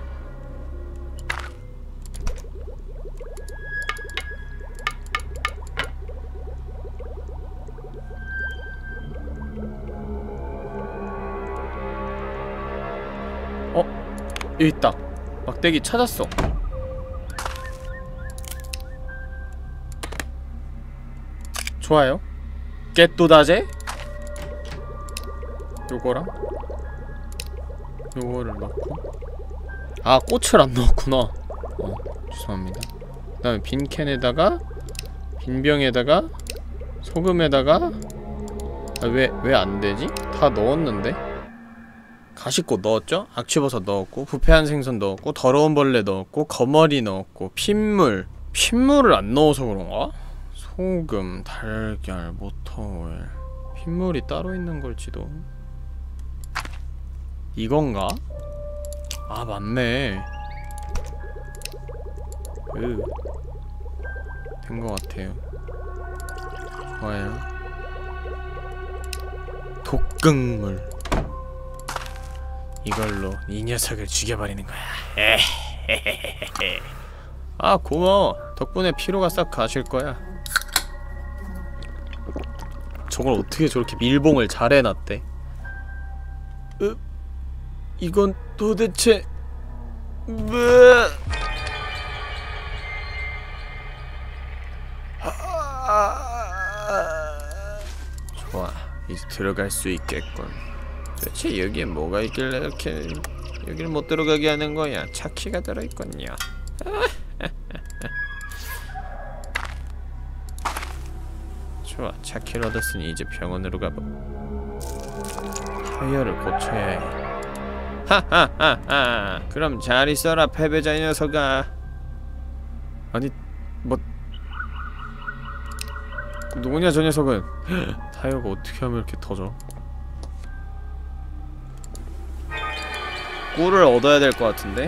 여기 있다. 막대기 찾았어. 좋아요. 깨또다제? 요거랑 요거를 넣고. 아, 꽃을 안 넣었구나. 죄송합니다. 그 다음에 빈 캔에다가, 빈 병에다가, 소금에다가. 왜 안 되지? 다 넣었는데? 가시꽃 넣었죠? 악취버섯 넣었고, 부패한 생선 넣었고, 더러운 벌레 넣었고, 거머리 넣었고, 핏물. 핏물을 안 넣어서 그런가? 소금, 달걀, 모터오일. 핏물이 따로 있는 걸지도. 이건가? 아, 맞네. 된 것 같아요. 좋아요. 독극물. 이걸로 이 녀석을 죽여버리는 거야. 아, 고마워. 덕분에 피로가 싹 가실 거야. 저걸 어떻게 저렇게 밀봉을 잘 해놨대? 이건 도대체 좋아, 이제 들어갈 수 있겠군. 도대체 여기에 뭐가 있길래 이렇게 여기를 못 들어가게 하는 거야? 차키가 들어있군요. 좋아, 차키를 얻었으니 이제 병원으로 가보. 타이어를 고쳐야 해. 하하하하. 그럼 잘 있어라, 패배자 이 녀석아. 아니, 뭐 누구냐 저 녀석은. 타이어가 어떻게 하면 이렇게 터져? 꿀을 얻어야 될 것 같은데?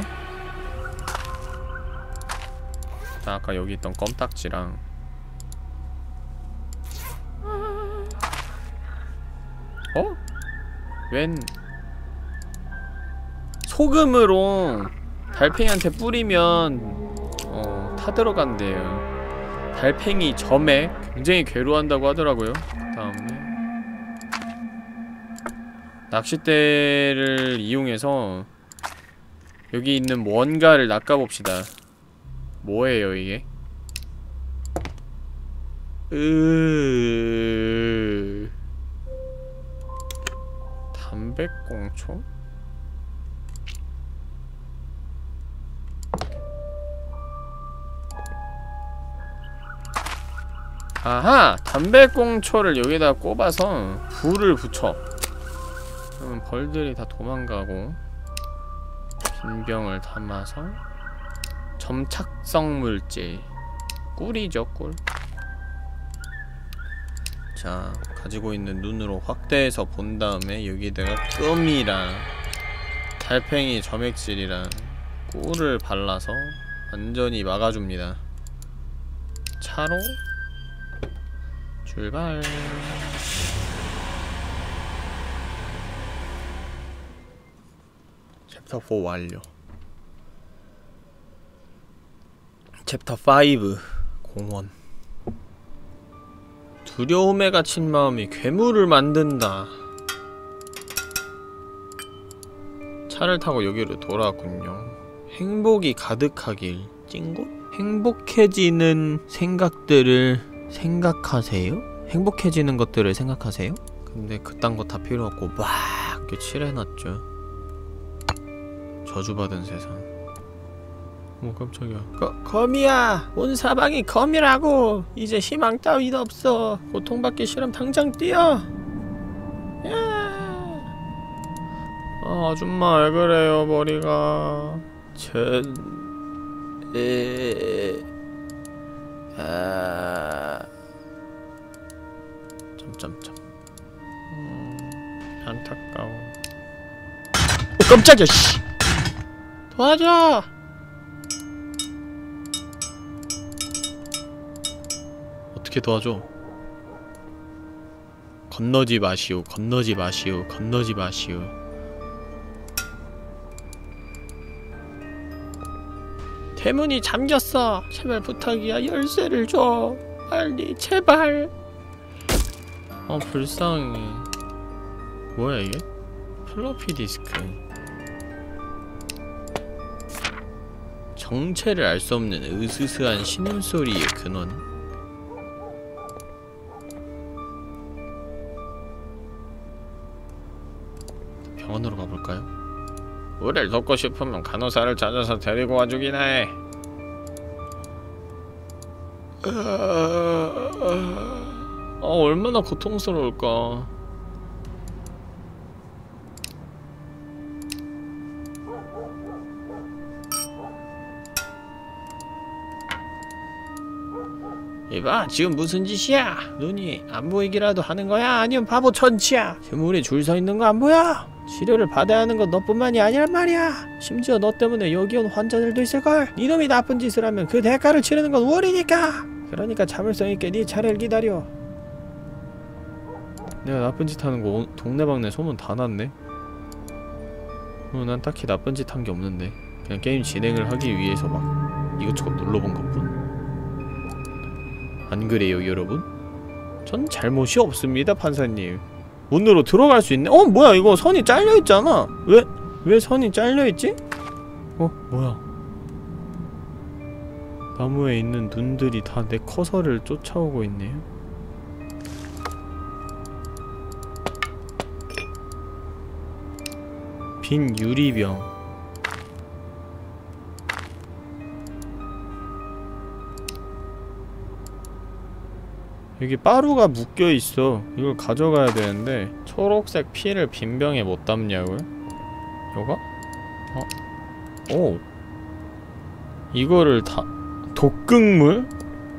아까 여기 있던 껌딱지랑 어? 웬 소금으로 달팽이한테 뿌리면 타들어간대요. 달팽이 점액 굉장히 괴로워한다고 하더라고요. 다음에 낚싯대를 이용해서 여기 있는 뭔가를 낚아봅시다. 뭐예요 이게? 담배꽁초? 아하! 담배꽁초를 여기다 꼽아서 불을 붙여. 그러면 벌들이 다 도망가고 빈 병을 담아서 점착성 물질 꿀이죠 꿀. 자 가지고 있는 눈으로 확대해서 본 다음에 여기다가 끔이랑 달팽이 점액질이랑 꿀을 발라서 완전히 막아줍니다. 차로 출발. 챕터 4 완료. 챕터 5 공원. 두려움에 갇힌 마음이 괴물을 만든다. 차를 타고 여기로 돌아왔군요. 행복이 가득하길. 찡곳? 행복해지는 생각들을 생각하세요? 행복해지는 것들을 생각하세요? 근데 그딴 거 다 필요 없고 막 이렇게 칠해놨죠. 저주받은 세상. 깜짝이야. 거미야! 온 사방이 거미라고! 이제 희망 따윈 없어. 고통받기 싫으면 당장 뛰어! 야! 아줌마 왜 그래요 머리가. 점점점. 안타까워. 깜짝이야 씨! 도와줘! 어떻게 도와줘? 건너지 마시오, 건너지 마시오, 건너지 마시오. 대문이 잠겼어. 제발 부탁이야. 열쇠를 줘. 빨리 제발. 불쌍해. 뭐야 이게? 플로피 디스크. 정체를 알 수 없는 으스스한 신음소리의 근원. 병원으로 가볼까요? 우리를 돕고 싶으면 간호사를 찾아서 데리고 와주기나 해. 얼마나 고통스러울까. 이봐, 지금 무슨 짓이야? 눈이 안 보이기라도 하는 거야? 아니면 바보 천치야? 지금 우리 줄 서 있는 거 안 보여? 치료를 받아야 하는 건 너뿐만이 아니란 말이야. 심지어 너 때문에 여기 온 환자들도 있을걸? 이놈이 나쁜 짓을 하면 그 대가를 치르는 건 우리니까. 그러니까 참을성 있게 네 차례를 기다려. 내가 나쁜 짓 하는 거 동네방네 소문 다 났네. 난 딱히 나쁜 짓 한 게 없는데 그냥 게임 진행을 하기 위해서 막 이것저것 눌러본 것뿐. 안 그래요 여러분? 전 잘못이 없습니다 판사님. 문으로 들어갈 수 있네? 뭐야 이거 선이 잘려있잖아. 왜 선이 잘려있지? 뭐야. 나무에 있는 눈들이 다 내 커서를 쫓아오고 있네요. 빈 유리병. 여기 빠루가 묶여있어. 이걸 가져가야 되는데 초록색 피를 빈 병에 못 담냐고요? 요가? 오! 이거를 다... 독극물?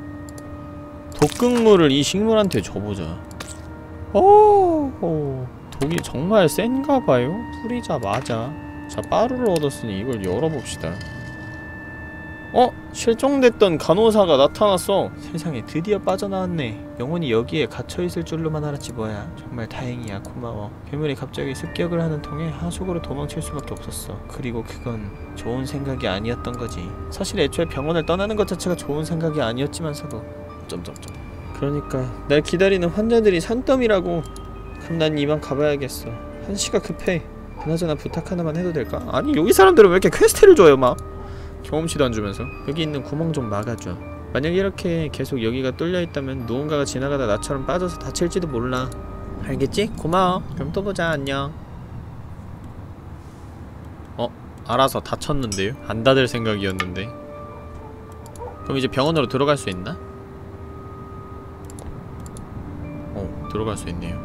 독극물을 이 식물한테 줘보자. 독이 정말 센가봐요? 뿌리자마자. 자, 자, 빠루를 얻었으니 이걸 열어봅시다. 실종됐던 간호사가 나타났어. 세상에, 드디어 빠져나왔네. 영원히 여기에 갇혀있을 줄로만 알았지 뭐야. 정말 다행이야. 고마워. 괴물이 갑자기 습격을 하는 통에 하수구로 도망칠 수밖에 없었어. 그리고 그건 좋은 생각이 아니었던 거지. 사실 애초에 병원을 떠나는 것 자체가 좋은 생각이 아니었지만서도 점점점. 그러니까 날 기다리는 환자들이 산더미라고. 그럼 난 이만 가봐야겠어. 한시가 급해. 그나저나 부탁 하나만 해도 될까? 아니, 여기 사람들은 왜 이렇게 퀘스트를 줘요 막. 경험치도 안 주면서. 여기 있는 구멍 좀 막아줘. 만약 이렇게 계속 여기가 뚫려있다면 누군가가 지나가다 나처럼 빠져서 다칠지도 몰라. 알겠지? 고마워. 그럼 또 보자. 안녕. 알아서 닫혔는데요? 안 닫을 생각이었는데. 그럼 이제 병원으로 들어갈 수 있나? 들어갈 수 있네요.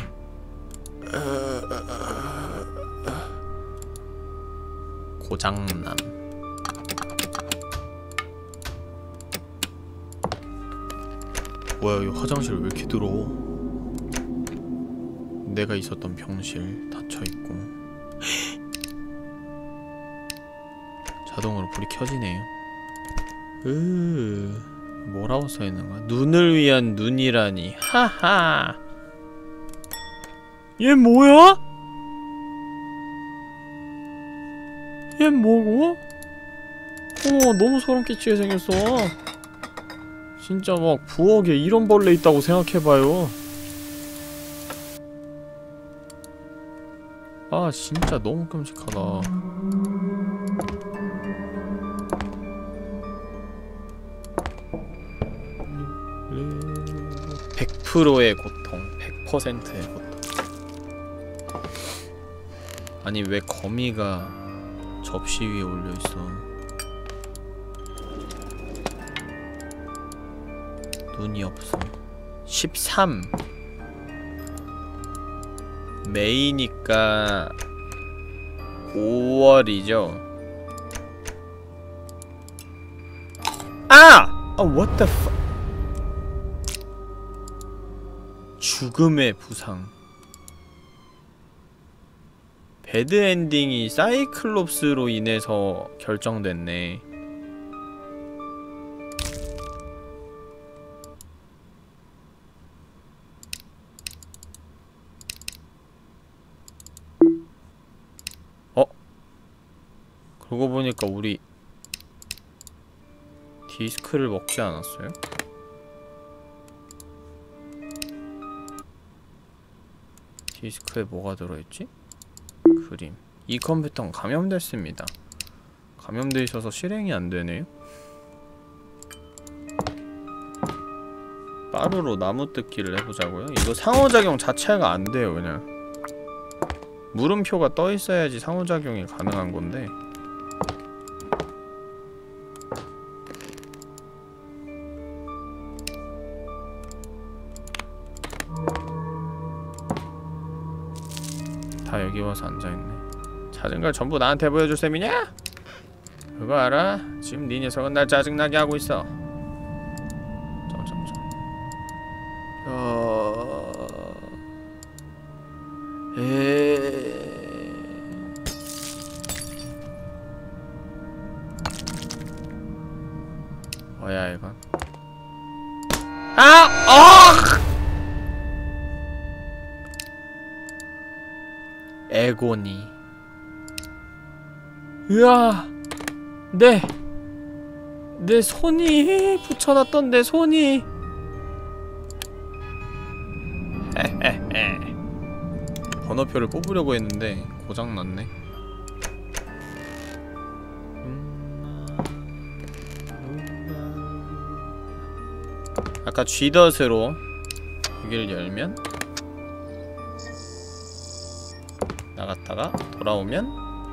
고장남. 뭐야, 여기 화장실 왜 이렇게 더러워? 내가 있었던 병실 닫혀있고 자동으로 불이 켜지네요. 뭐라고 써있는거야? 눈을 위한 눈이라니. 하하. 얘 뭐야? 얘 뭐고? 너무 소름 끼치게 생겼어. 진짜 막 부엌에 이런 벌레 있다고 생각해봐요. 아, 진짜 너무 끔찍하다. 100%의 고통, 100%의 고통. 아니, 왜 거미가 접시 위에 올려있어. 눈이 없어. 13. 메이니까 5월이죠. What the fuck. 죽음의 부상. 배드엔딩이 사이클롭스로 인해서 결정됐네. 그러고 보니까 우리 디스크를 먹지 않았어요? 디스크에 뭐가 들어있지? 그림. 이 컴퓨터는 감염됐습니다. 감염돼 있어서 실행이 안 되네요? 빠르로 나무 뜯기를 해보자고요? 이거 상호작용 자체가 안 돼요, 그냥. 물음표가 떠 있어야지 상호작용이 가능한 건데. 다 여기 와서 앉아있네. 찾은 걸 전부 나한테 보여줄 셈이냐? 그거 알아? 지금 네 녀석은 날 짜증나게 하고 있어. 뭐야 이건? 에고니. 으아! 내 손이 붙여놨던 내 손이. 번호표를 뽑으려고 했는데 고장났네. 아까 쥐덫으로 여기를 열면 나갔다가 돌아오면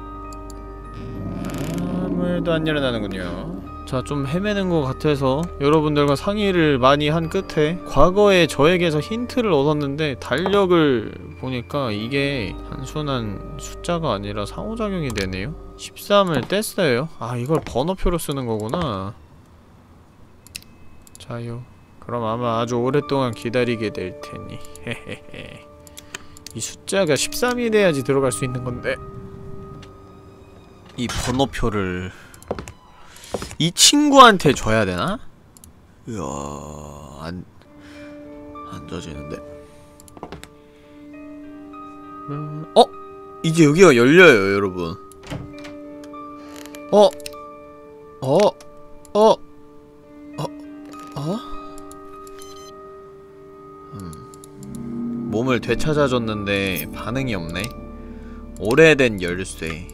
아무 일도 안 일어나는군요. 자, 좀 헤매는 것 같아서 여러분들과 상의를 많이 한 끝에 과거에 저에게서 힌트를 얻었는데 달력을 보니까 이게 단순한 숫자가 아니라 상호작용이 되네요. 13을 뗐어요. 아, 이걸 번호표로 쓰는 거구나. 자요. 그럼 아마 아주 오랫동안 기다리게 될 테니. 헤헤헤. 이 숫자가 13이 돼야지 들어갈 수 있는 건데. 이 번호표를 이 친구한테 줘야 되나? 이야, 안 져지는데. 이제 여기가 열려요, 여러분. 몸을 되찾아줬는데 반응이 없네. 오래된 열쇠.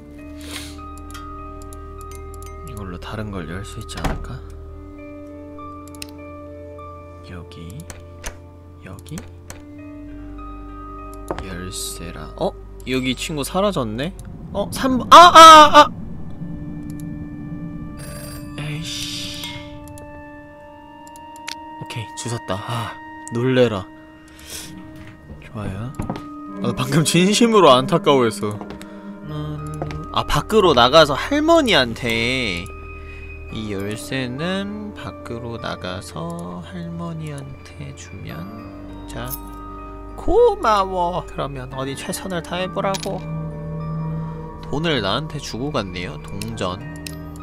이걸로 다른 걸 열 수 있지 않을까? 여기 열쇠라. 여기 친구 사라졌네? 3번. 에이씨. 오케이, 주웠다. 놀래라. 좋아요. 나 방금 진심으로 안타까워했어. 밖으로 나가서 할머니한테. 이 열쇠는 밖으로 나가서 할머니한테 주면. 자, 고마워. 그러면 어디 최선을 다해보라고. 돈을 나한테 주고 갔네요. 동전.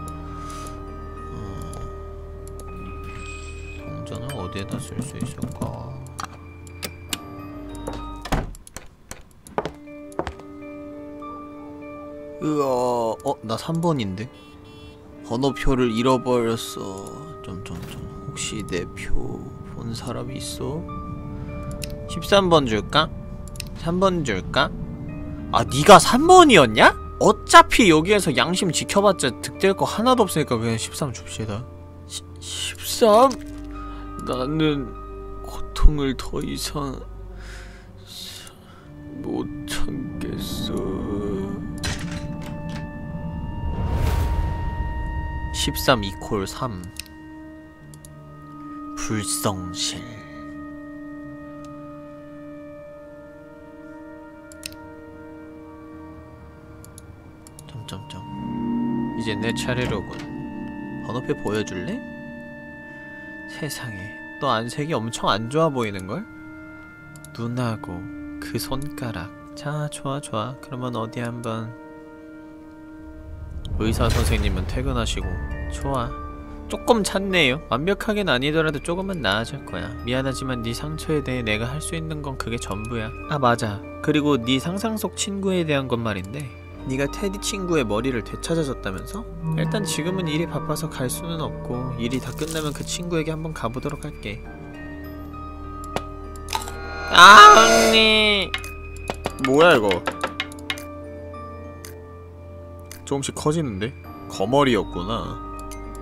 동전을 어디에다 쓸 수 있을까? 으아, 나 3번인데? 번호표를 잃어버렸어. 혹시 내 표 본 사람이 있어? 13번 줄까? 3번 줄까? 니가 3번이었냐? 어차피 여기에서 양심 지켜봤자 득될 거 하나도 없으니까 그냥 13 줍시다. 13? 나는 고통을 더 이상 못 참겠어. 13 이퀄 3. 불성실. 이제 내 차례로군. 번호표 보여줄래? 세상에, 너 안색이 엄청 안 좋아 보이는걸? 눈하고 그 손가락. 자, 좋아. 그러면 어디 한번. 의사 선생님은 퇴근하시고. 좋아. 조금 찼네요. 완벽하긴 아니더라도 조금은 나아질 거야. 미안하지만 네 상처에 대해 내가 할 수 있는 건 그게 전부야. 맞아. 그리고 네 상상 속 친구에 대한 건 말인데, 네가 테디 친구의 머리를 되찾아줬다면서? 일단 지금은 일이 바빠서 갈 수는 없고, 일이 다 끝나면 그 친구에게 한번 가보도록 할게. 언니. 뭐야 이거? 조금씩 커지는데? 거머리였구나.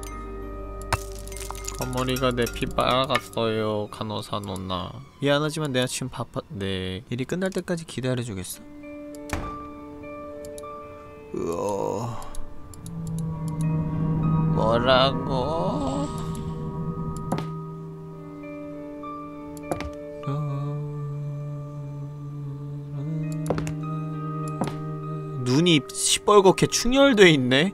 거머리가 내 피 빨아갔어요, 간호사 누나. 미안하지만 내가 지금 네. 일이 끝날 때까지 기다려주겠어? 뭐라고? 눈이 시뻘겋게 충혈돼 있네.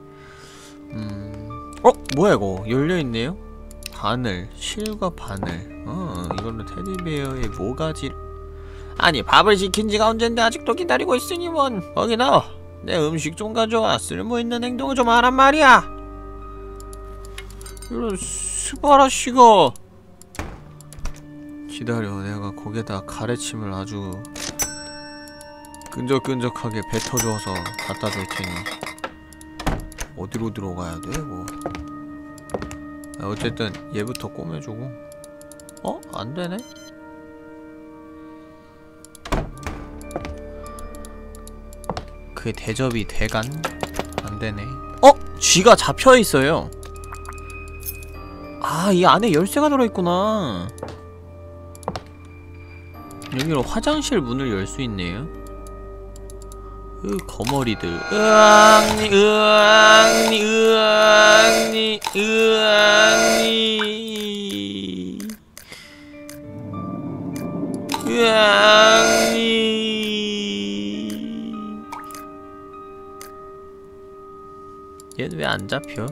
뭐야 이거? 열려 있네요. 바늘, 실과 바늘. 이걸로 테디베어의 모가지. 아니, 밥을 시킨 지가 언젠데 아직도 기다리고 있으니 원. 거기 나와. 내 음식 좀 가져와. 쓸모있는 행동을 좀 하란 말이야. 이런 스바라씨가. 기다려, 내가 거기에다 가래침을 아주 끈적끈적하게 뱉어줘서 갖다 줄 테니. 어디로 들어가야 돼, 뭐. 어쨌든 얘부터 꼬매주고. 안 되네? 그 대접이 대간? 안 되네. 쥐가 잡혀 있어요. 이 안에 열쇠가 들어있구나. 여기로 화장실 문을 열 수 있네요. 거머리들. 으앙니. 얘는 왜 안 잡혀?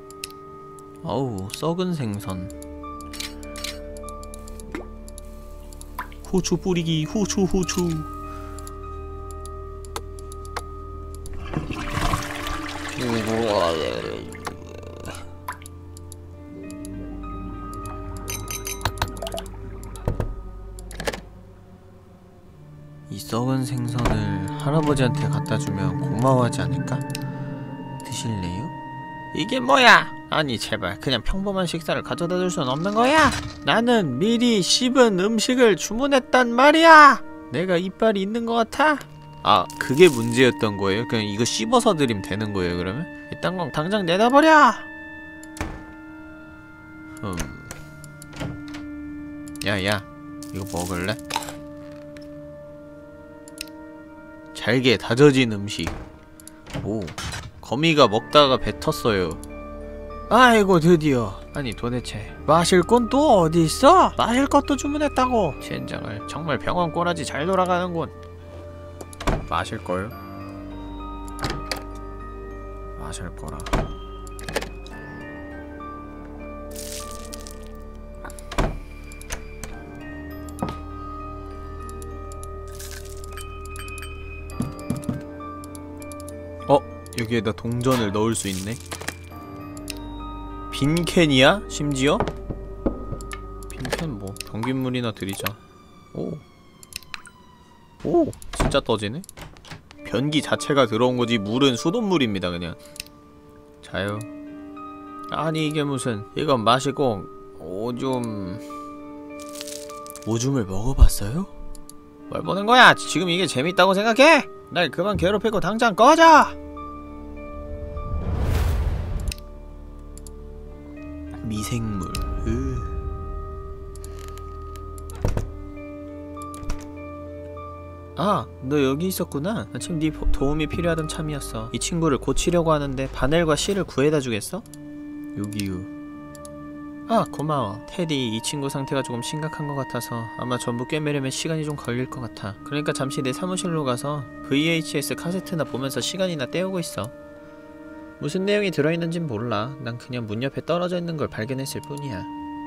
어우, 썩은 생선. 후추 뿌리기. 후추. 이 썩은 생선을 할아버지한테 갖다주면 고마워하지 않을까? 드실래요? 이게 뭐야? 아니 제발 그냥 평범한 식사를 가져다 줄 순 없는 거야? 나는 미리 씹은 음식을 주문했단 말이야! 내가 이빨이 있는 것 같아? 아 그게 문제였던 거예요? 그냥 이거 씹어서 드리면 되는 거예요 그러면? 이딴 건 당장 내다버려! 야야 이거 먹을래? 잘게 다져진 음식. 오 거미가 먹다가 뱉었어요. 아이고 드디어. 아니 도대체 마실 건 또 어디 있어? 마실 것도 주문했다고. 젠장을 정말 병원 꼬라지 잘 돌아가는군. 마실 거요? 마실 거라. 여기에다 동전을 넣을 수 있네. 빈 캔이야? 심지어? 빈캔 뭐 변기물이나 드리자. 오 진짜 떠지네? 변기 자체가 들어온 거지 물은 수돗물입니다 그냥. 자요. 아니 이게 무슨 이건 마시고 오줌을 먹어봤어요? 뭘 보는 거야? 지금 이게 재밌다고 생각해? 날 그만 괴롭히고 당장 꺼져! 미생물. 아, 너 여기 있었구나. 지금 네 도움이 필요하던 참이었어. 이 친구를 고치려고 하는데 바넬과 실을 구해다 주겠어? 여기요. 아, 고마워. 테디, 이 친구 상태가 조금 심각한 것 같아서 아마 전부 꿰매려면 시간이 좀 걸릴 것 같아. 그러니까 잠시 내 사무실로 가서 VHS 카세트나 보면서 시간이나 때우고 있어. 무슨 내용이 들어있는진 몰라. 난 그냥 문 옆에 떨어져 있는 걸 발견했을 뿐이야.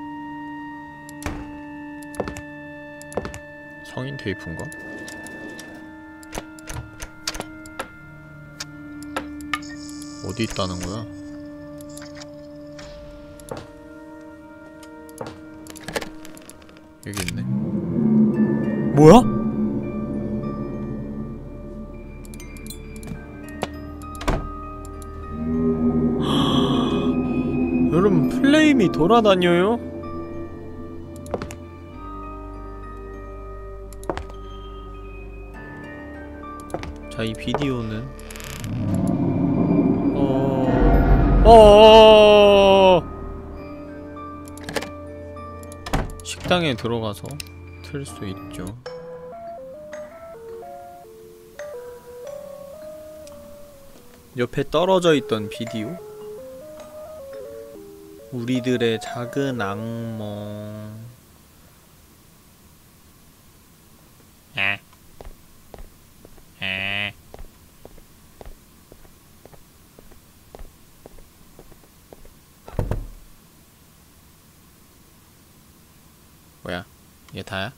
성인 테이프인가? 어디 있다는 거야? 여기 있네. 뭐야? 여러분 플레임이 돌아다녀요? 자, 이 비디오는 식당에 들어가서 틀 수 있죠. 옆에 떨어져 있던 비디오? 우리들의 작은 악몽. 뭐야? 이게 다야?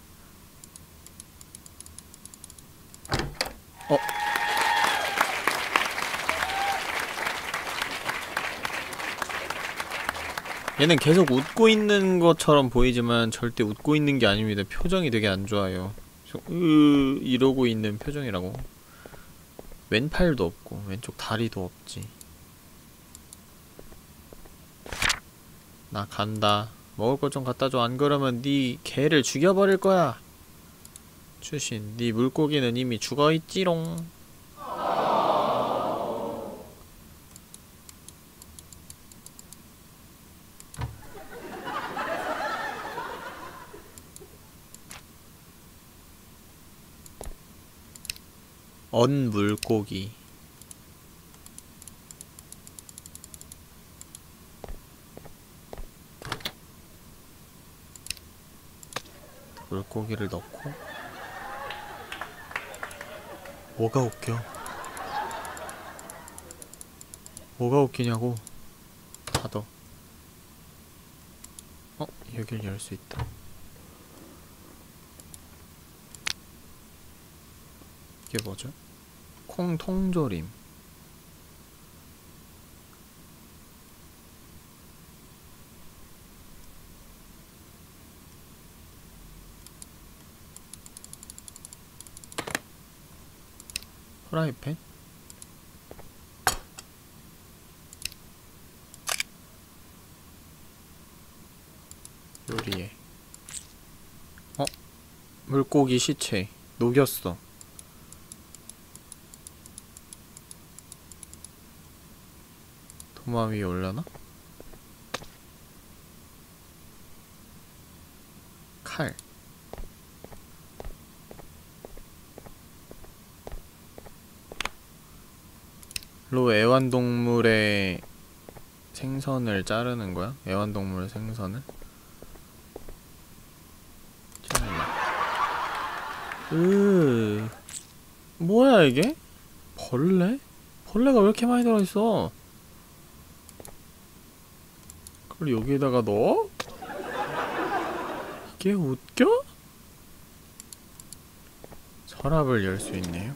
얘는 계속 웃고 있는 것처럼 보이지만 절대 웃고 있는 게 아닙니다. 표정이 되게 안 좋아요. 이러고 있는 표정이라고. 왼팔도 없고 왼쪽 다리도 없지. 나 간다. 먹을 것 좀 갖다줘. 안 그러면 네 개를 죽여버릴 거야. 추신, 네 물고기는 이미 죽어있지롱. 언 물고기. 물고기를 넣고. 뭐가 웃겨? 뭐가 웃기냐고. 닫어. 여길 열 수 있다. 이게 뭐죠? 콩 통조림. 프라이팬? 요리해. 물고기 시체 녹였어. 도마 위에 올려놔? 칼. 로 애완동물의 생선을 자르는 거야? 애완동물 생선을? 뭐야 이게? 벌레? 벌레가 왜 이렇게 많이 들어있어? 그걸 여기에다가 넣어? 이게 웃겨? 서랍을 열 수 있네요.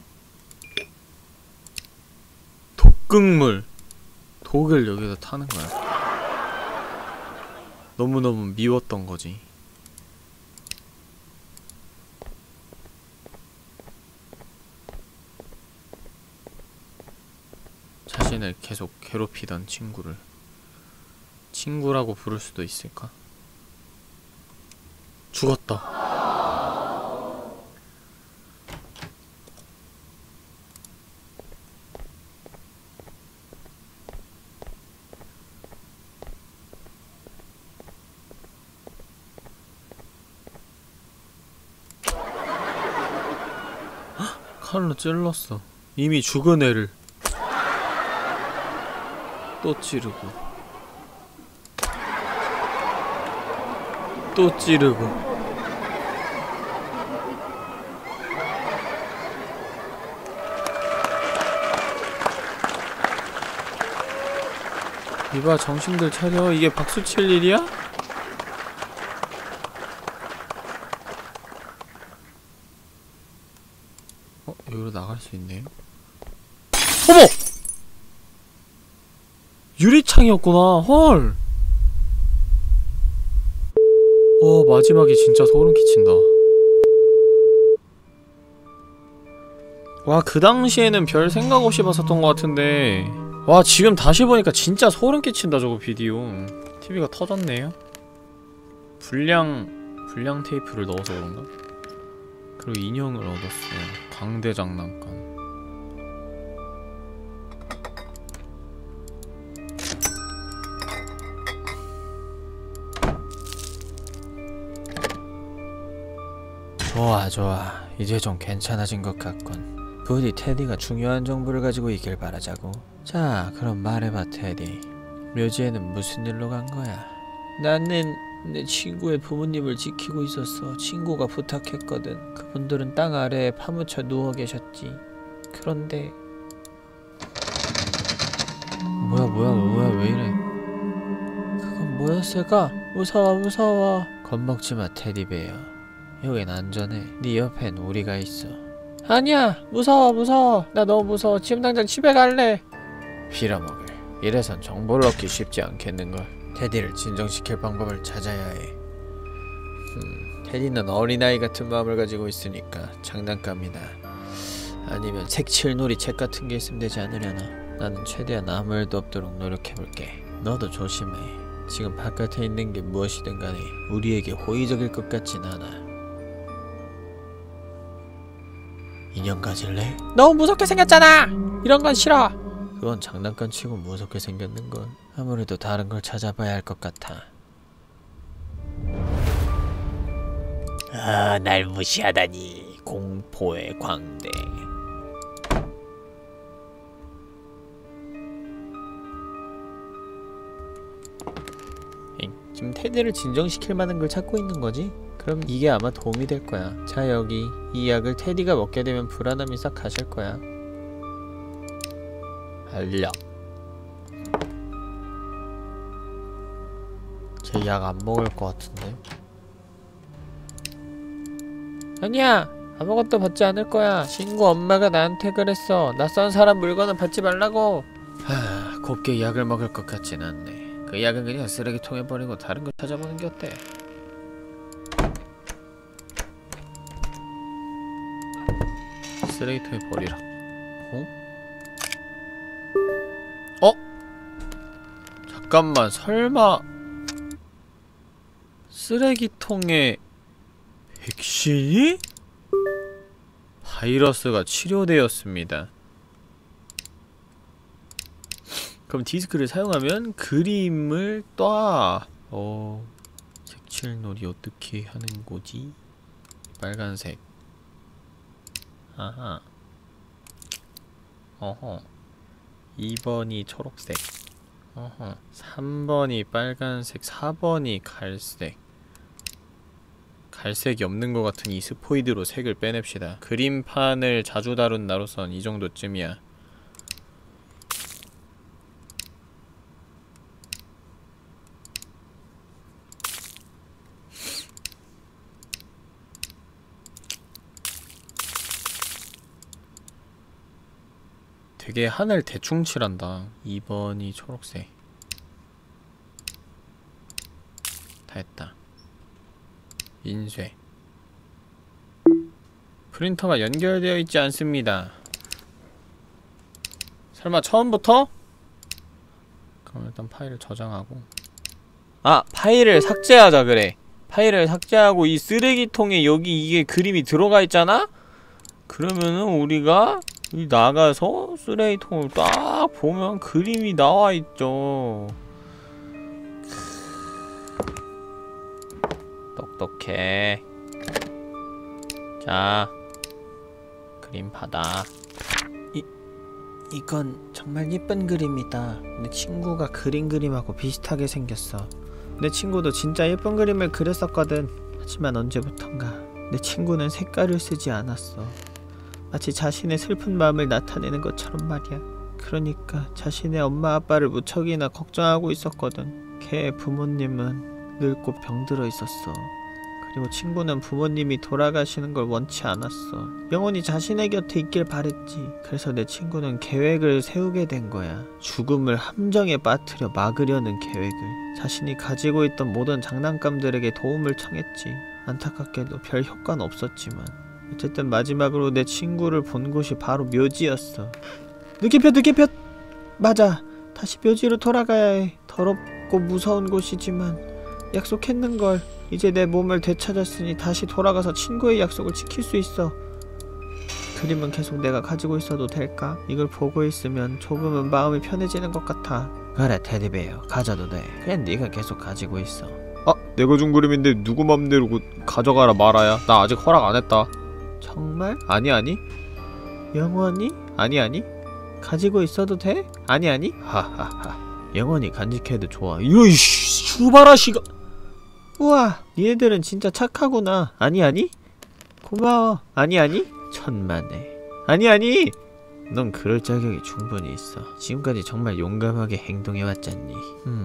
독극물! 독을 여기다 타는 거야. 너무너무 미웠던 거지. 자신을 계속 괴롭히던 친구를 친구라고 부를 수도 있을까? 죽었다. 칼로 찔렀어. 이미 죽은 애를 또 찌르고 또 찌르고. 이봐 정신들 차려. 이게 박수 칠 일이야? 여기로 나갈 수 있네요. 어머! 유리창이었구나. 헐. 마지막이 진짜 소름 끼친다. 와, 그 당시에는 별 생각 없이 봤었던 것 같은데, 와, 지금 다시 보니까 진짜 소름 끼친다, 저거 비디오. TV가 터졌네요. 불량 테이프를 넣어서 그런가? 그리고 인형을 얻었어요. 광대 장난감. 좋아. 이제 좀 괜찮아진 것 같군. 부디 테디가 중요한 정보를 가지고 있길 바라자고. 자, 그럼 말해봐, 테디. 묘지에는 무슨 일로 간 거야? 나는 내 친구의 부모님을 지키고 있었어. 친구가 부탁했거든. 그분들은 땅 아래에 파묻혀 누워 계셨지. 그런데 뭐야 왜 이래? 그건 뭐였을까? 무서워. 겁먹지마, 테디베어. 여긴 안전해. 네 옆엔 우리가 있어. 아니야, 무서워. 나 너무 무서워. 지금 당장 집에 갈래. 빌어먹을. 이래선 정보를 얻기 쉽지 않겠는걸. 테디를 진정시킬 방법을 찾아야 해. 테디는 어린아이 같은 마음을 가지고 있으니까 장난감이나 아니면 색칠놀이 책 같은 게 있으면 되지 않으려나. 나는 최대한 아무 일도 없도록 노력해볼게. 너도 조심해. 지금 바깥에 있는 게 무엇이든 간에 우리에게 호의적일 것 같진 않아. 인형 가질래? 너무 무섭게 생겼잖아! 이런 건 싫어! 그건 장난감 치고 무섭게 생겼는걸. 아무래도 다른 걸 찾아봐야 할 것 같아. 날 무시하다니. 공포의 광대. 지금 테디를 진정시킬 만한 걸 찾고 있는 거지? 그럼 이게 아마 도움이 될 거야. 자, 여기 이 약을 테디가 먹게 되면 불안함이 싹 가실 거야. 알약. 쟤 약 안 먹을 것 같은데? 아니야, 아무것도 받지 않을 거야. 친구 엄마가 나한테 그랬어. 낯선 사람 물건은 받지 말라고. 곱게 약을 먹을 것 같진 않네. 그 약은 그냥 쓰레기통에 버리고 다른 거 찾아보는 게 어때? 쓰레기통에 버리라. 잠깐만, 설마 쓰레기통에 백신이? 바이러스가 치료되었습니다. 그럼 디스크를 사용하면 그림을 ጧ. 색칠놀이 어떻게 하는 거지? 빨간색. 아하. 어허. 2번이 초록색. 어허. 3번이 빨간색, 4번이 갈색. 갈색이 없는 것 같은 이 스포이드로 색을 빼냅시다. 그림판을 자주 다룬 나로선 이 정도쯤이야. 되게 하늘 대충 칠한다. 2번이 초록색. 다 했다. 인쇄. 프린터가 연결되어 있지 않습니다. 설마 처음부터? 그럼 일단 파일을 저장하고. 파일을 삭제하자 그래. 파일을 삭제하고 이 쓰레기통에 여기 이게 그림이 들어가 있잖아? 그러면은 우리가 나가서 쓰레기통을 딱 보면 그림이 나와있죠. 똑똑해. 자, 그림 받아. 이건 정말 예쁜 그림이다. 내 친구가 그린 그림하고 비슷하게 생겼어. 내 친구도 진짜 예쁜 그림을 그렸었거든. 하지만 언제부턴가 내 친구는 색깔을 쓰지 않았어. 마치 자신의 슬픈 마음을 나타내는 것처럼 말이야. 그러니까 자신의 엄마 아빠를 무척이나 걱정하고 있었거든. 걔의 부모님은 늙고 병들어 있었어. 그리고 친구는 부모님이 돌아가시는 걸 원치 않았어. 영원히 자신의 곁에 있길 바랬지. 그래서 내 친구는 계획을 세우게 된 거야. 죽음을 함정에 빠뜨려 막으려는 계획을. 자신이 가지고 있던 모든 장난감들에게 도움을 청했지. 안타깝게도 별 효과는 없었지만 어쨌든 마지막으로 내 친구를 본 곳이 바로 묘지였어. 느낌표! 맞아. 다시 묘지로 돌아가야 해. 더럽고 무서운 곳이지만 약속했는걸. 이제 내 몸을 되찾았으니 다시 돌아가서 친구의 약속을 지킬 수 있어. 그림은 계속 내가 가지고 있어도 될까? 이걸 보고 있으면 조금은 마음이 편해지는 것 같아. 그래, 테디베어. 가져도 돼. 그냥 네가 계속 가지고 있어. 내가 준 그림인데 누구 맘대로 가져가라 말아야. 나 아직 허락 안 했다. 정말? 아니. 영원히? 아니. 가지고 있어도 돼? 아니. 하하하. 영원히 간직해도 좋아. 이씨, 슈바라시가. 우와, 니네들은 진짜 착하구나. 아니? 고마워. 아니? 천만에. 아니. 넌 그럴 자격이 충분히 있어. 지금까지 정말 용감하게 행동해왔잖니.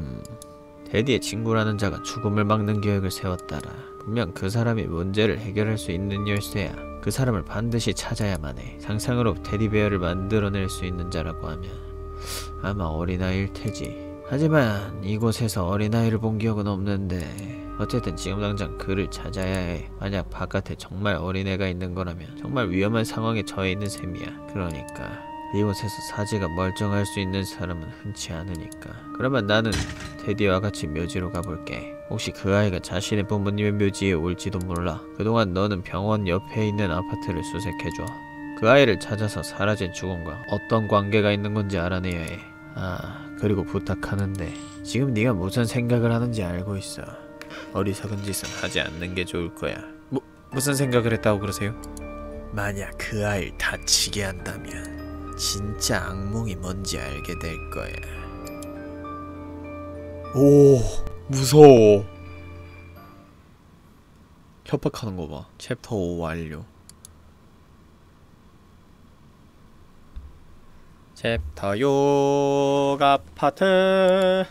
테디의 친구라는 자가 죽음을 막는 계획을 세웠다라. 분명 그 사람이 문제를 해결할 수 있는 열쇠야. 그 사람을 반드시 찾아야만 해. 상상으로 테디베어를 만들어낼 수 있는 자라고 하면 아마 어린아이일 테지. 하지만 이곳에서 어린아이를 본 기억은 없는데 어쨌든 지금 당장 그를 찾아야 해. 만약 바깥에 정말 어린애가 있는 거라면 정말 위험한 상황에 처해 있는 셈이야. 그러니까 이곳에서 사지가 멀쩡할 수 있는 사람은 흔치 않으니까. 그러면 나는 테디와 같이 묘지로 가볼게. 혹시 그 아이가 자신의 부모님의 묘지에 올지도 몰라. 그동안 너는 병원 옆에 있는 아파트를 수색해줘. 그 아이를 찾아서 사라진 죽음과 어떤 관계가 있는 건지 알아내야 해. 그리고 부탁하는데 지금 네가 무슨 생각을 하는지 알고 있어. 어리석은 짓은 하지 않는 게 좋을 거야. 무슨 생각을 했다고 그러세요? 만약 그 아이를 다치게 한다면 진짜 악몽이 뭔지 알게 될 거야. 오, 무서워. 협박하는 거 봐. 챕터 5 완료. 챕터 6 아파트.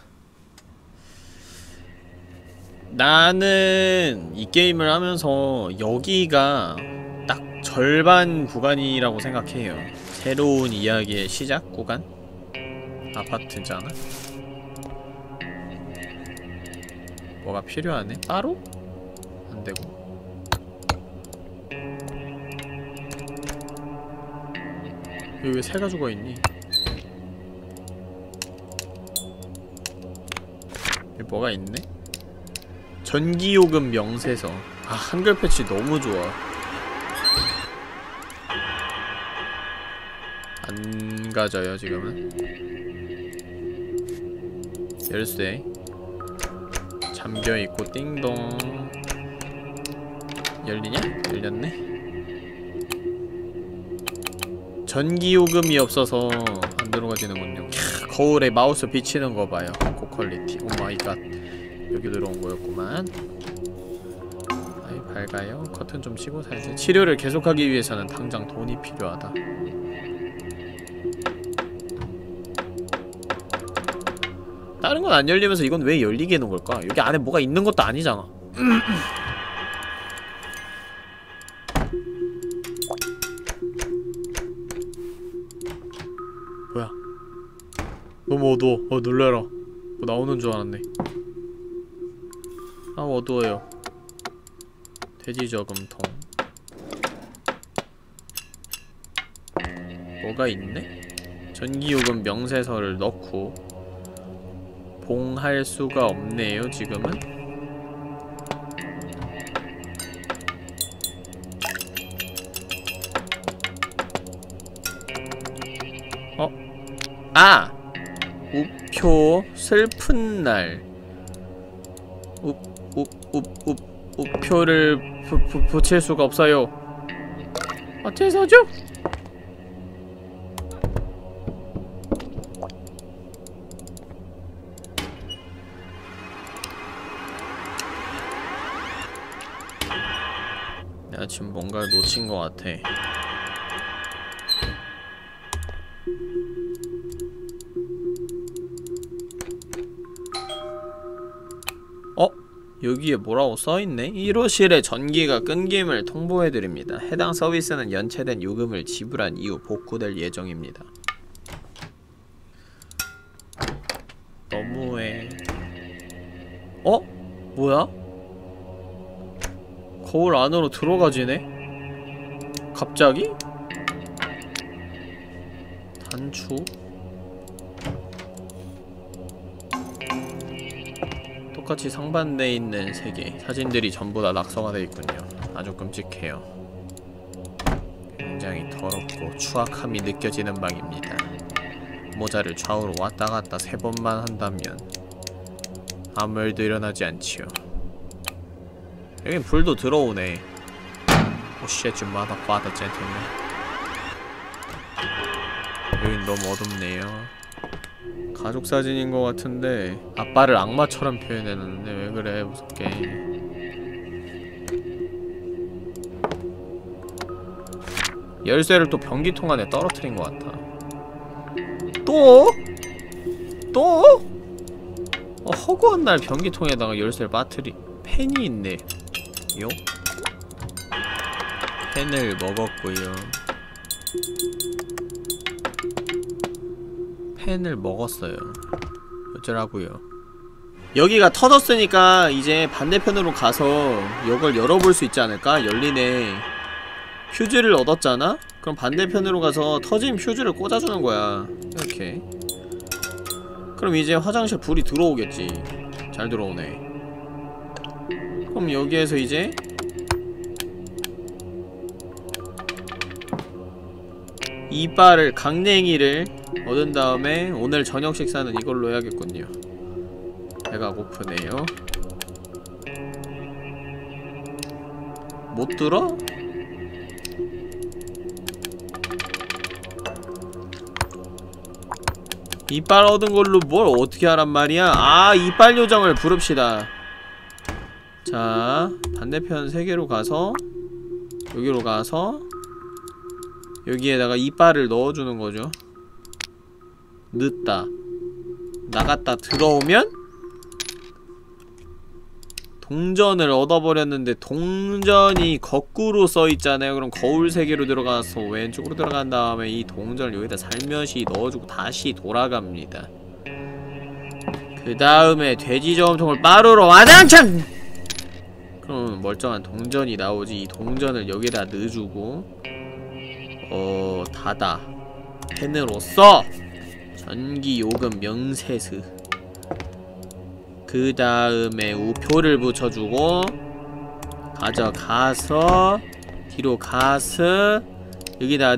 나는 이 게임을 하면서 여기가 딱 절반 구간이라고 생각해요. 새로운 이야기의 시작 구간? 아파트잖아? 뭐가 필요하네? 따로? 안되고. 여기 왜 새가 죽어있니? 여기 뭐가 있네? 전기요금 명세서. 아, 한글 패치 너무 좋아. 안 가져요 지금은. 열쇠 잠겨있고 띵동. 열리냐? 열렸네. 전기요금이 없어서 안 들어가지는군요. 거울에 마우스 비치는 거 봐요. 고퀄리티. 오마이갓. 여기 들어온 거였구만. 아이, 밝아요. 커튼 좀 치고 살지. 치료를 계속하기 위해서는 당장 돈이 필요하다. 다른 건 안 열리면서 이건 왜 열리게 해놓은 걸까? 여기 안에 뭐가 있는 것도 아니잖아. 뭐야? 너무 어두워. 놀래라. 뭐 나오는 줄 알았네. 아, 어두워요. 돼지 저금통. 뭐가 있네? 전기요금 명세서를 넣고 봉할 수가 없네요, 지금은. 아! 우표 슬픈 날. 우표를 붙일 수가 없어요. 어째서죠? 내가 지금 뭔가를 놓친 것 같아. 여기에 뭐라고 써있네? 1호실에 전기가 끊김을 통보해드립니다. 해당 서비스는 연체된 요금을 지불한 이후 복구될 예정입니다. 너무해. 뭐야? 거울 안으로 들어가지네? 갑자기? 단추? 똑같이 상반되어 있는 세계. 사진들이 전부 다 낙서가 되어 있군요. 아주 끔찍해요. 굉장히 더럽고 추악함이 느껴지는 방입니다. 모자를 좌우로 왔다갔다 3번만 한다면 아무 일도 일어나지 않지요. 여긴 불도 들어오네. 오 쉣, 좀 motherfucker gentleman. 여긴 너무 어둡네요. 가족 사진인 것 같은데 아빠를 악마처럼 표현해놨는데 왜 그래, 무섭게. 열쇠를 또 변기통 안에 떨어뜨린 것 같아. 또? 허구한 날 변기통에다가 열쇠를 빠뜨리. 펜이 있네. 요? 펜을 먹었고요. 펜을 먹었어요. 어쩌라고요. 여기가 터졌으니까 이제 반대편으로 가서 이걸 열어볼 수 있지 않을까? 열리네. 퓨즈를 얻었잖아? 그럼 반대편으로 가서 터진 퓨즈를 꽂아주는 거야. 이렇게. 그럼 이제 화장실 불이 들어오겠지. 잘 들어오네. 그럼 여기에서 이제 이빨을, 강냉이를 얻은 다음에 오늘 저녁 식사는 이걸로 해야겠군요. 배가 고프네요. 못 들어? 이빨 얻은 걸로 뭘 어떻게 하란 말이야? 아, 이빨 요정을 부릅시다. 자, 반대편 세계로 가서 여기로 가서 여기에다가 이빨을 넣어주는 거죠. 늦다. 나갔다 들어오면 동전을 얻어버렸는데 동전이 거꾸로 써있잖아요. 그럼 거울 세계로 들어가서 왼쪽으로 들어간 다음에 이 동전을 여기다 살며시 넣어주고 다시 돌아갑니다. 그 다음에 돼지 저금통을 빠르러 와장창! 그럼 멀쩡한 동전이 나오지. 이 동전을 여기다 넣어주고 닫아. 펜으로써 전기요금 명세스. 그 다음에 우표를 붙여주고 가져가서 뒤로 가서 여기다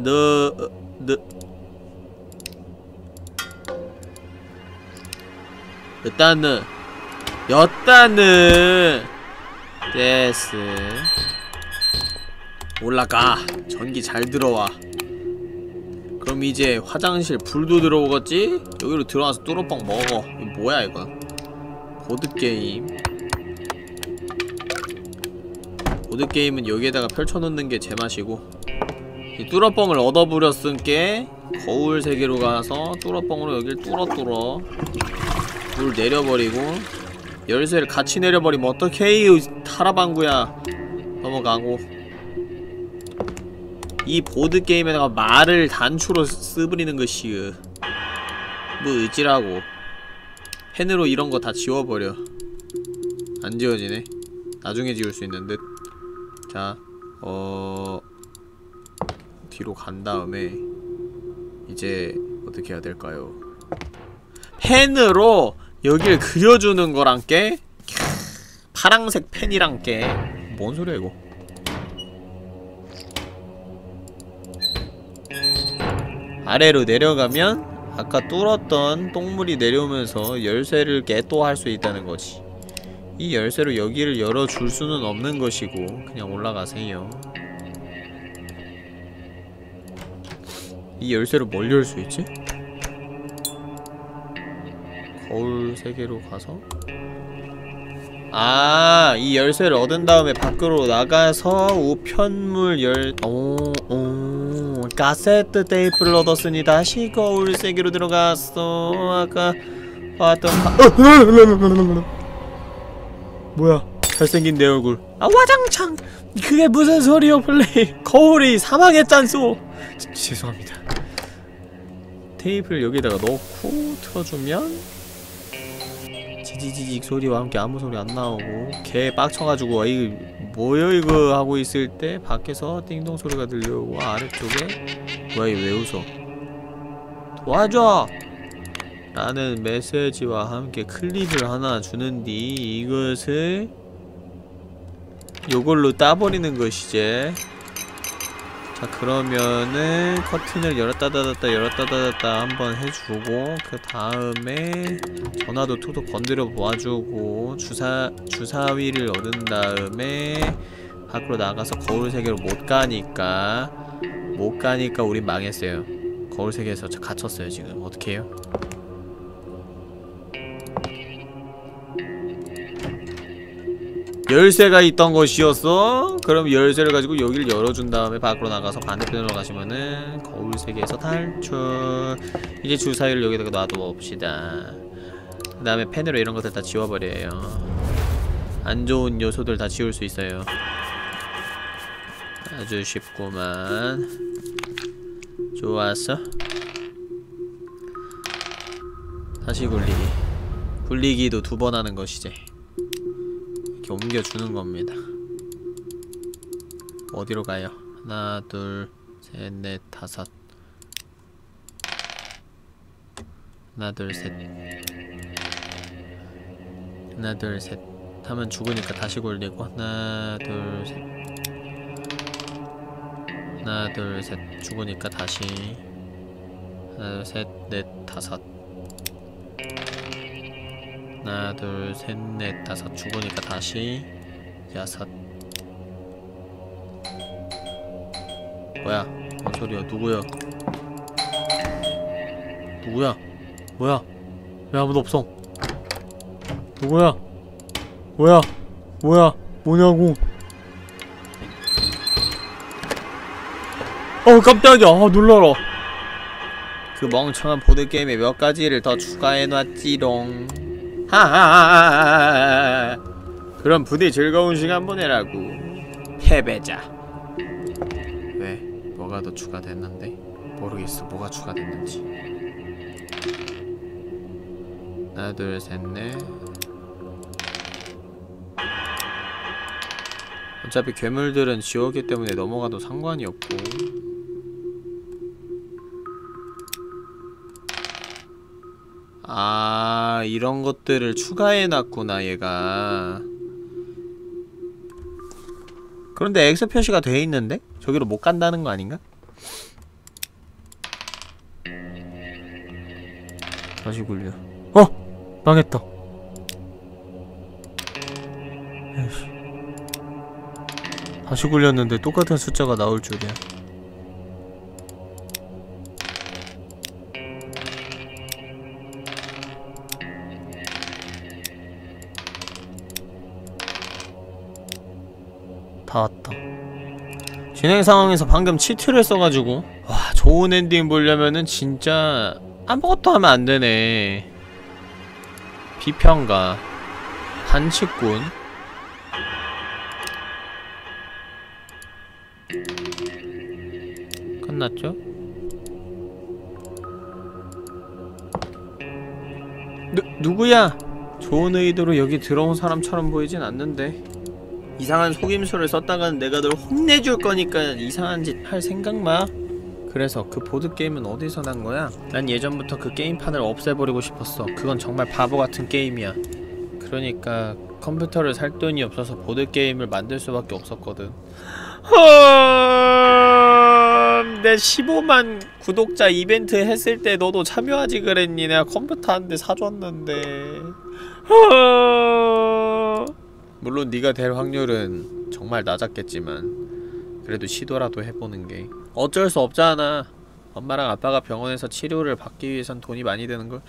여따는 됐어. 올라가. 전기 잘 들어와. 그럼 이제 화장실 불도 들어오겠지? 여기로 들어가서 뚜러뻥 먹어. 이거 뭐야 이건? 보드게임. 보드게임은 여기에다가 펼쳐놓는 게 제맛이고, 이 뚜러뻥을 얻어부렸으니까 거울 세계로 가서 뚜러뻥으로 여길 뚫어 물 내려버리고 열쇠를 같이 내려버리면 어떡해 이 타라방구야. 넘어가고 이 보드게임에다가 말을 단추로 쓰부리는 것이으. 뭐 어찌라고. 펜으로 이런거 다 지워버려. 안 지워지네. 나중에 지울 수 있는 듯. 자, 뒤로 간 다음에 이제 어떻게 해야 될까요? 펜으로 여길 그려주는 거랑 게 파랑색 펜이랑 게 뭔 소리야 이거? 아래로 내려가면 아까 뚫었던 똥물이 내려오면서 열쇠를 또 할 수 있다는 거지. 이 열쇠로 여기를 열어줄 수는 없는 것이고 그냥 올라가세요. 이 열쇠로 뭘 열 수 있지? 거울 세계로 가서 이 열쇠를 얻은 다음에 밖으로 나가서 우편물 카세트 테이프를 얻었으니 다시 거울 세계로 들어갔어. 아까 봤던 뭐야 잘생긴 내 얼굴. 와장창! 그게 무슨 소리요 플레이. 거울이 사망했잖소. 죄송합니다. 테이프를 여기다가 넣고 틀어주면 지지지직 소리와 함께 아무 소리 안 나오고 개 빡쳐가지고 이거 뭐여 이거 하고 있을 때 밖에서 띵동 소리가 들려오고 아래쪽에 뭐야 이거 왜 웃어? 도와줘! 라는 메시지와 함께 클립을 하나 주는디 이것을 요걸로 따버리는 것이지. 자 그러면은 커튼을 열었다 닫았다 한번 해주고 그 다음에 전화도 톡톡 건드려 보아주고 주사위를 얻은 다음에 밖으로 나가서 거울 세계로 못 가니까 우린 망했어요. 거울 세계에서 갇혔어요 지금. 어떻게 해요? 열쇠가 있던 것이었어? 그럼 열쇠를 가지고 여기를 열어준 다음에 밖으로 나가서 반대편으로 가시면은 거울 세계에서 탈출. 이제 주사위를 여기다가 놔둬봅시다. 그 다음에 펜으로 이런 것들 다 지워버려요. 안 좋은 요소들 다 지울 수 있어요. 아주 쉽구만. 좋았어. 다시 굴리기도 2번 하는 것이지. 옮겨주는 겁니다. 어디로 가요? 하나, 둘, 셋, 넷, 다섯. 하나, 둘, 셋. 하나, 둘, 셋. 하면 죽으니까 다시 굴리고. 하나, 둘, 셋. 하나, 둘, 셋. 죽으니까 다시. 하나, 둘, 셋, 넷, 다섯. 하나, 둘, 셋, 넷, 다섯. 죽으니까 다시 여섯. 뭐야? 뭔 소리야? 누구야? 뭐야? 왜 아무도 없어? 누구야? 뭐냐고? 깜짝이야. 놀라라. 그 멍청한 보드게임에 몇 가지를 더 추가해놨지롱. 하하하하하하. 그럼 부디 즐거운 시간 보내라고. 패배자. 왜? 뭐가 더 추가됐는데? 모르겠어. 뭐가 추가됐는지. 하나 둘 셋 넷. 어차피 괴물들은 지웠기 때문에 넘어가도 상관이 없고. 아, 이런 것들을 추가해놨구나 얘가. 그런데 X 표시가 돼 있는데? 저기로 못 간다는 거 아닌가? 다시 굴려. 망했다. 에이씨. 다시 굴렸는데 똑같은 숫자가 나올 줄이야. 다 왔다. 진행 상황에서 방금 치트를 써가지고 와, 좋은 엔딩 보려면은 진짜 아무것도 하면 안 되네. 비평가, 반칙꾼. 끝났죠? 누구야? 좋은 의도로 여기 들어온 사람처럼 보이진 않는데. 이상한 속임수를 썼다가는 내가 널 혼내줄 거니까 이상한 짓 할 생각 마. 그래서 그 보드게임은 어디서 난 거야? 난 예전부터 그 게임판을 없애버리고 싶었어. 그건 정말 바보 같은 게임이야. 그러니까 컴퓨터를 살 돈이 없어서 보드게임을 만들 수밖에 없었거든. 내 15만 구독자 이벤트 했을 때 너도 참여하지 그랬니? 내가 컴퓨터 한 대 사줬는데. 물론 네가 될 확률은 정말 낮았겠지만 그래도 시도라도 해보는 게 어쩔 수 없잖아. 엄마랑 아빠가 병원에서 치료를 받기 위해선 돈이 많이 드는걸.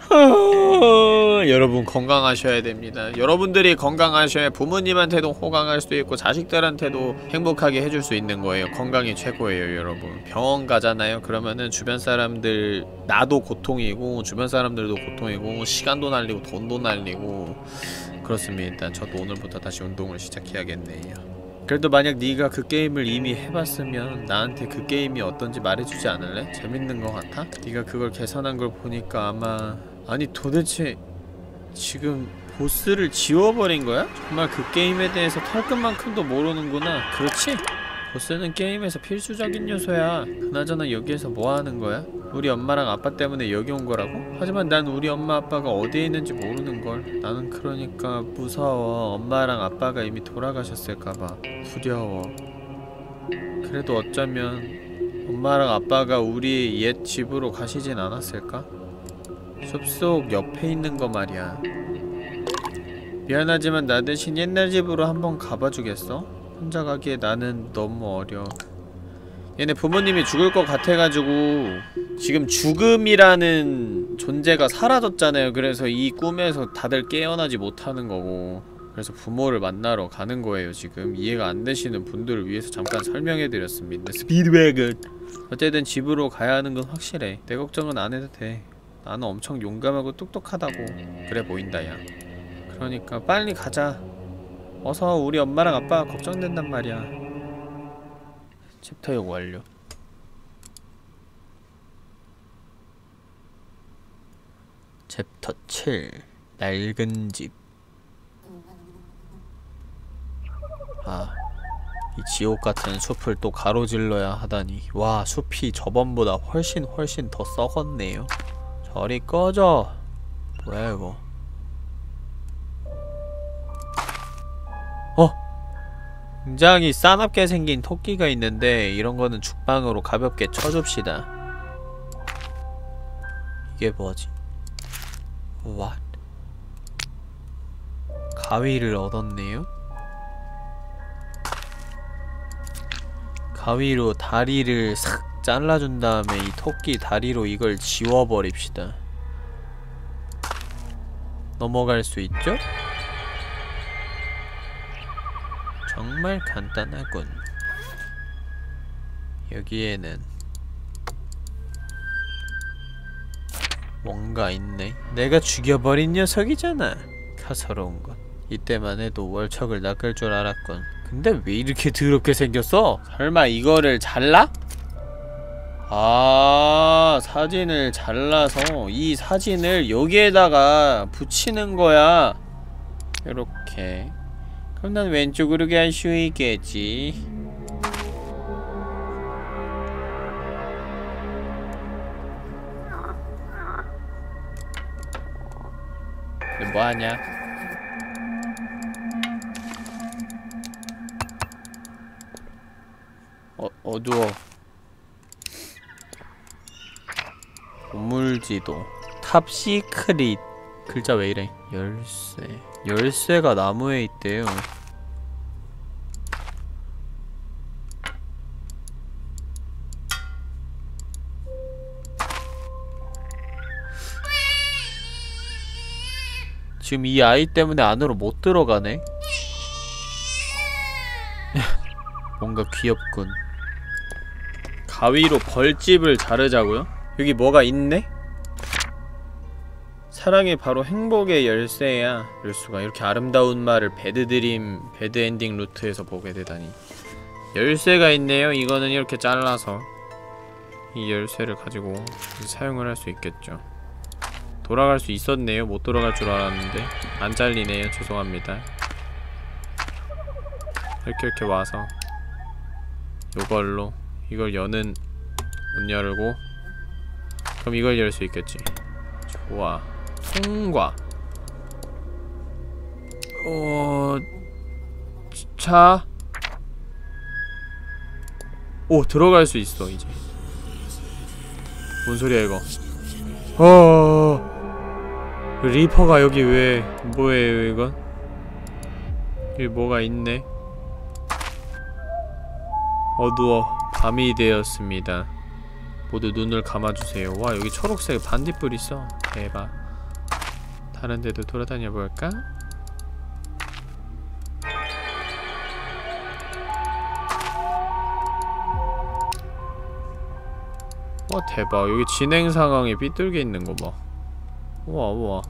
여러분 건강하셔야 됩니다. 여러분들이 건강하셔야 부모님한테도 호강할 수 있고 자식들한테도 행복하게 해줄 수 있는 거예요. 건강이 최고예요 여러분. 병원 가잖아요. 그러면은 주변 사람들, 나도 고통이고 주변 사람들도 고통이고 시간도 날리고 돈도 날리고 그렇습니다. 저도 오늘부터 다시 운동을 시작해야겠네요. 그래도 만약 네가 그 게임을 이미 해봤으면 나한테 그 게임이 어떤지 말해주지 않을래? 재밌는 거 같아? 네가 그걸 계산한 걸 보니까 아마... 아니 도대체 지금 보스를 지워버린 거야? 정말 그 게임에 대해서 털끝만큼도 모르는구나. 그렇지? 보스는 게임에서 필수적인 요소야. 그나저나 여기에서 뭐하는 거야? 우리 엄마랑 아빠 때문에 여기 온 거라고? 하지만 난 우리 엄마 아빠가 어디에 있는지 모르는걸. 나는 그러니까 무서워. 엄마랑 아빠가 이미 돌아가셨을까봐 두려워. 그래도 어쩌면 엄마랑 아빠가 우리 옛 집으로 가시진 않았을까? 숲속 옆에 있는 거 말이야. 미안하지만 나 대신 옛날 집으로 한번 가봐주겠어? 혼자 가기에 나는 너무 어려. 얘네 부모님이 죽을 것 같아가지고 지금 죽음이라는 존재가 사라졌잖아요. 그래서 이 꿈에서 다들 깨어나지 못하는 거고, 그래서 부모를 만나러 가는 거예요. 지금 이해가 안 되시는 분들을 위해서 잠깐 설명해드렸습니다. 스피드웨건. 어쨌든 집으로 가야 하는 건 확실해. 내 걱정은 안 해도 돼. 나는 엄청 용감하고 똑똑하다고 그래 보인다 야. 그러니까 빨리 가자. 어서. 우리 엄마랑 아빠가 걱정된단 말이야. 챕터 요구 완료. 챕터 7 낡은 집. 아, 이 지옥같은 숲을 또 가로질러야 하다니. 와, 숲이 저번보다 훨씬 더 썩었네요. 저리 꺼져. 뭐야 이거. 굉장히 싸납게 생긴 토끼가 있는데 이런거는 죽방으로 가볍게 쳐줍시다. 이게 뭐지? What? 가위를 얻었네요? 가위로 다리를 싹 잘라준 다음에 이 토끼 다리로 이걸 지워버립시다. 넘어갈 수 있죠? 정말 간단하군. 여기에는 뭔가 있네. 내가 죽여버린 녀석이잖아. 가소로운 것. 이때만 해도 월척을 낚을 줄 알았군. 근데 왜 이렇게 더럽게 생겼어? 설마 이거를 잘라? 아, 사진을 잘라서 이 사진을 여기에다가 붙이는 거야. 이렇게. 그럼 난 왼쪽으로 갈 수 있겠지. 너 뭐하냐? 어두워. 보물지도 탑시크릿. 글자 왜 이래? 열쇠가 나무에 있대요. 지금 이 아이 때문에 안으로 못 들어가네? 뭔가 귀엽군. 가위로 벌집을 자르자고요? 여기 뭐가 있네? 사랑이 바로 행복의 열쇠야. 이럴수가. 이렇게 아름다운 말을 배드드림, 배드엔딩 루트에서 보게 되다니. 열쇠가 있네요. 이거는 이렇게 잘라서 이 열쇠를 가지고 사용을 할 수 있겠죠. 돌아갈 수 있었네요. 못 돌아갈 줄 알았는데 안 잘리네요. 죄송합니다. 이렇게 와서 요걸로 이걸 여는 못 열고, 그럼 이걸 열 수 있겠지. 좋아. 통과. 자. 오, 들어갈 수 있어 이제. 뭔 소리야 이거. 리퍼가 여기 왜 뭐예요 이건? 여기 뭐가 있네. 어두워. 밤이 되었습니다. 모두 눈을 감아주세요. 와, 여기 초록색 반딧불 있어. 대박. 다른 데도 돌아다녀볼까? 와, 대박. 여기 진행 상황이 삐뚤게 있는 거 봐. 우와, 우와.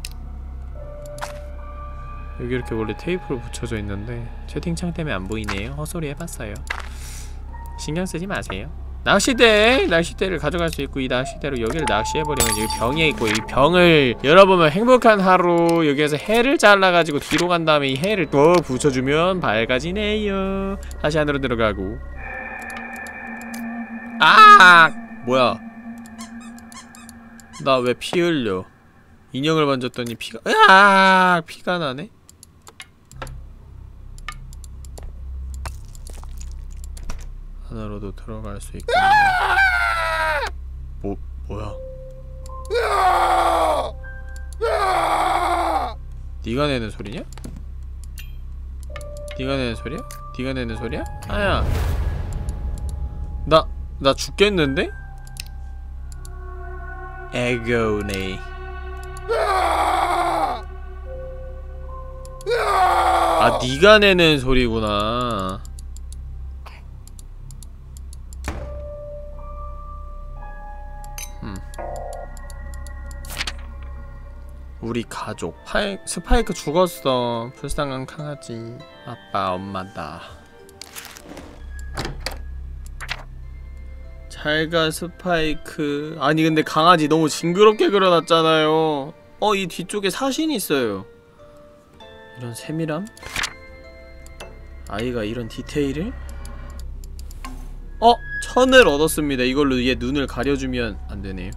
여기 이렇게 원래 테이프로 붙여져 있는데 채팅창 때문에 안 보이네요. 헛소리 해봤어요. 신경 쓰지 마세요. 낚시대를 가져갈 수 있고, 이 낚시대로 여기를 낚시해버리면 여기 병이 있고, 이 병을 열어보면 행복한 하루. 여기에서 해를 잘라가지고 뒤로 간 다음에 이 해를 또 붙여주면 밝아지네요. 다시 안으로 들어가고. 아! 뭐야? 나 왜 피 흘려? 인형을 만졌더니 피가, 으악! 피가 나네? 하나로도 들어갈 수 있고. 뭐야? 네가 내는 소리냐? 네가 내는 소리야? 네가 내는 소리야? 아야. 나 죽겠는데? 에고네. 아, 네가 내는 소리구나. 우리 가족. 스파이크 죽었어. 불쌍한 강아지. 아빠, 엄마다. 잘가 스파이크. 아니 근데 강아지 너무 징그럽게 그려놨잖아요. 이 뒤쪽에 사신이 있어요. 이런 세밀함? 아이가 이런 디테일을? 천을 얻었습니다. 이걸로 얘 눈을 가려주면 안되네요.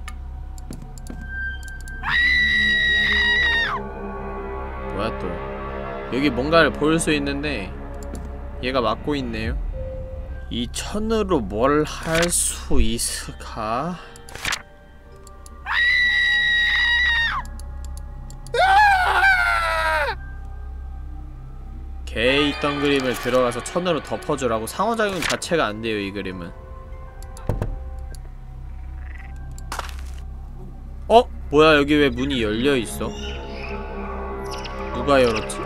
뭐야 또. 여기 뭔가를 볼 수 있는데 얘가 막고 있네요. 이 천으로 뭘 할 수 있을까? 개에 있던 그림을 들어가서 천으로 덮어주라고. 상호작용 자체가 안 돼요, 이 그림은. 뭐야, 여기 왜 문이 열려있어? 누가 열었지?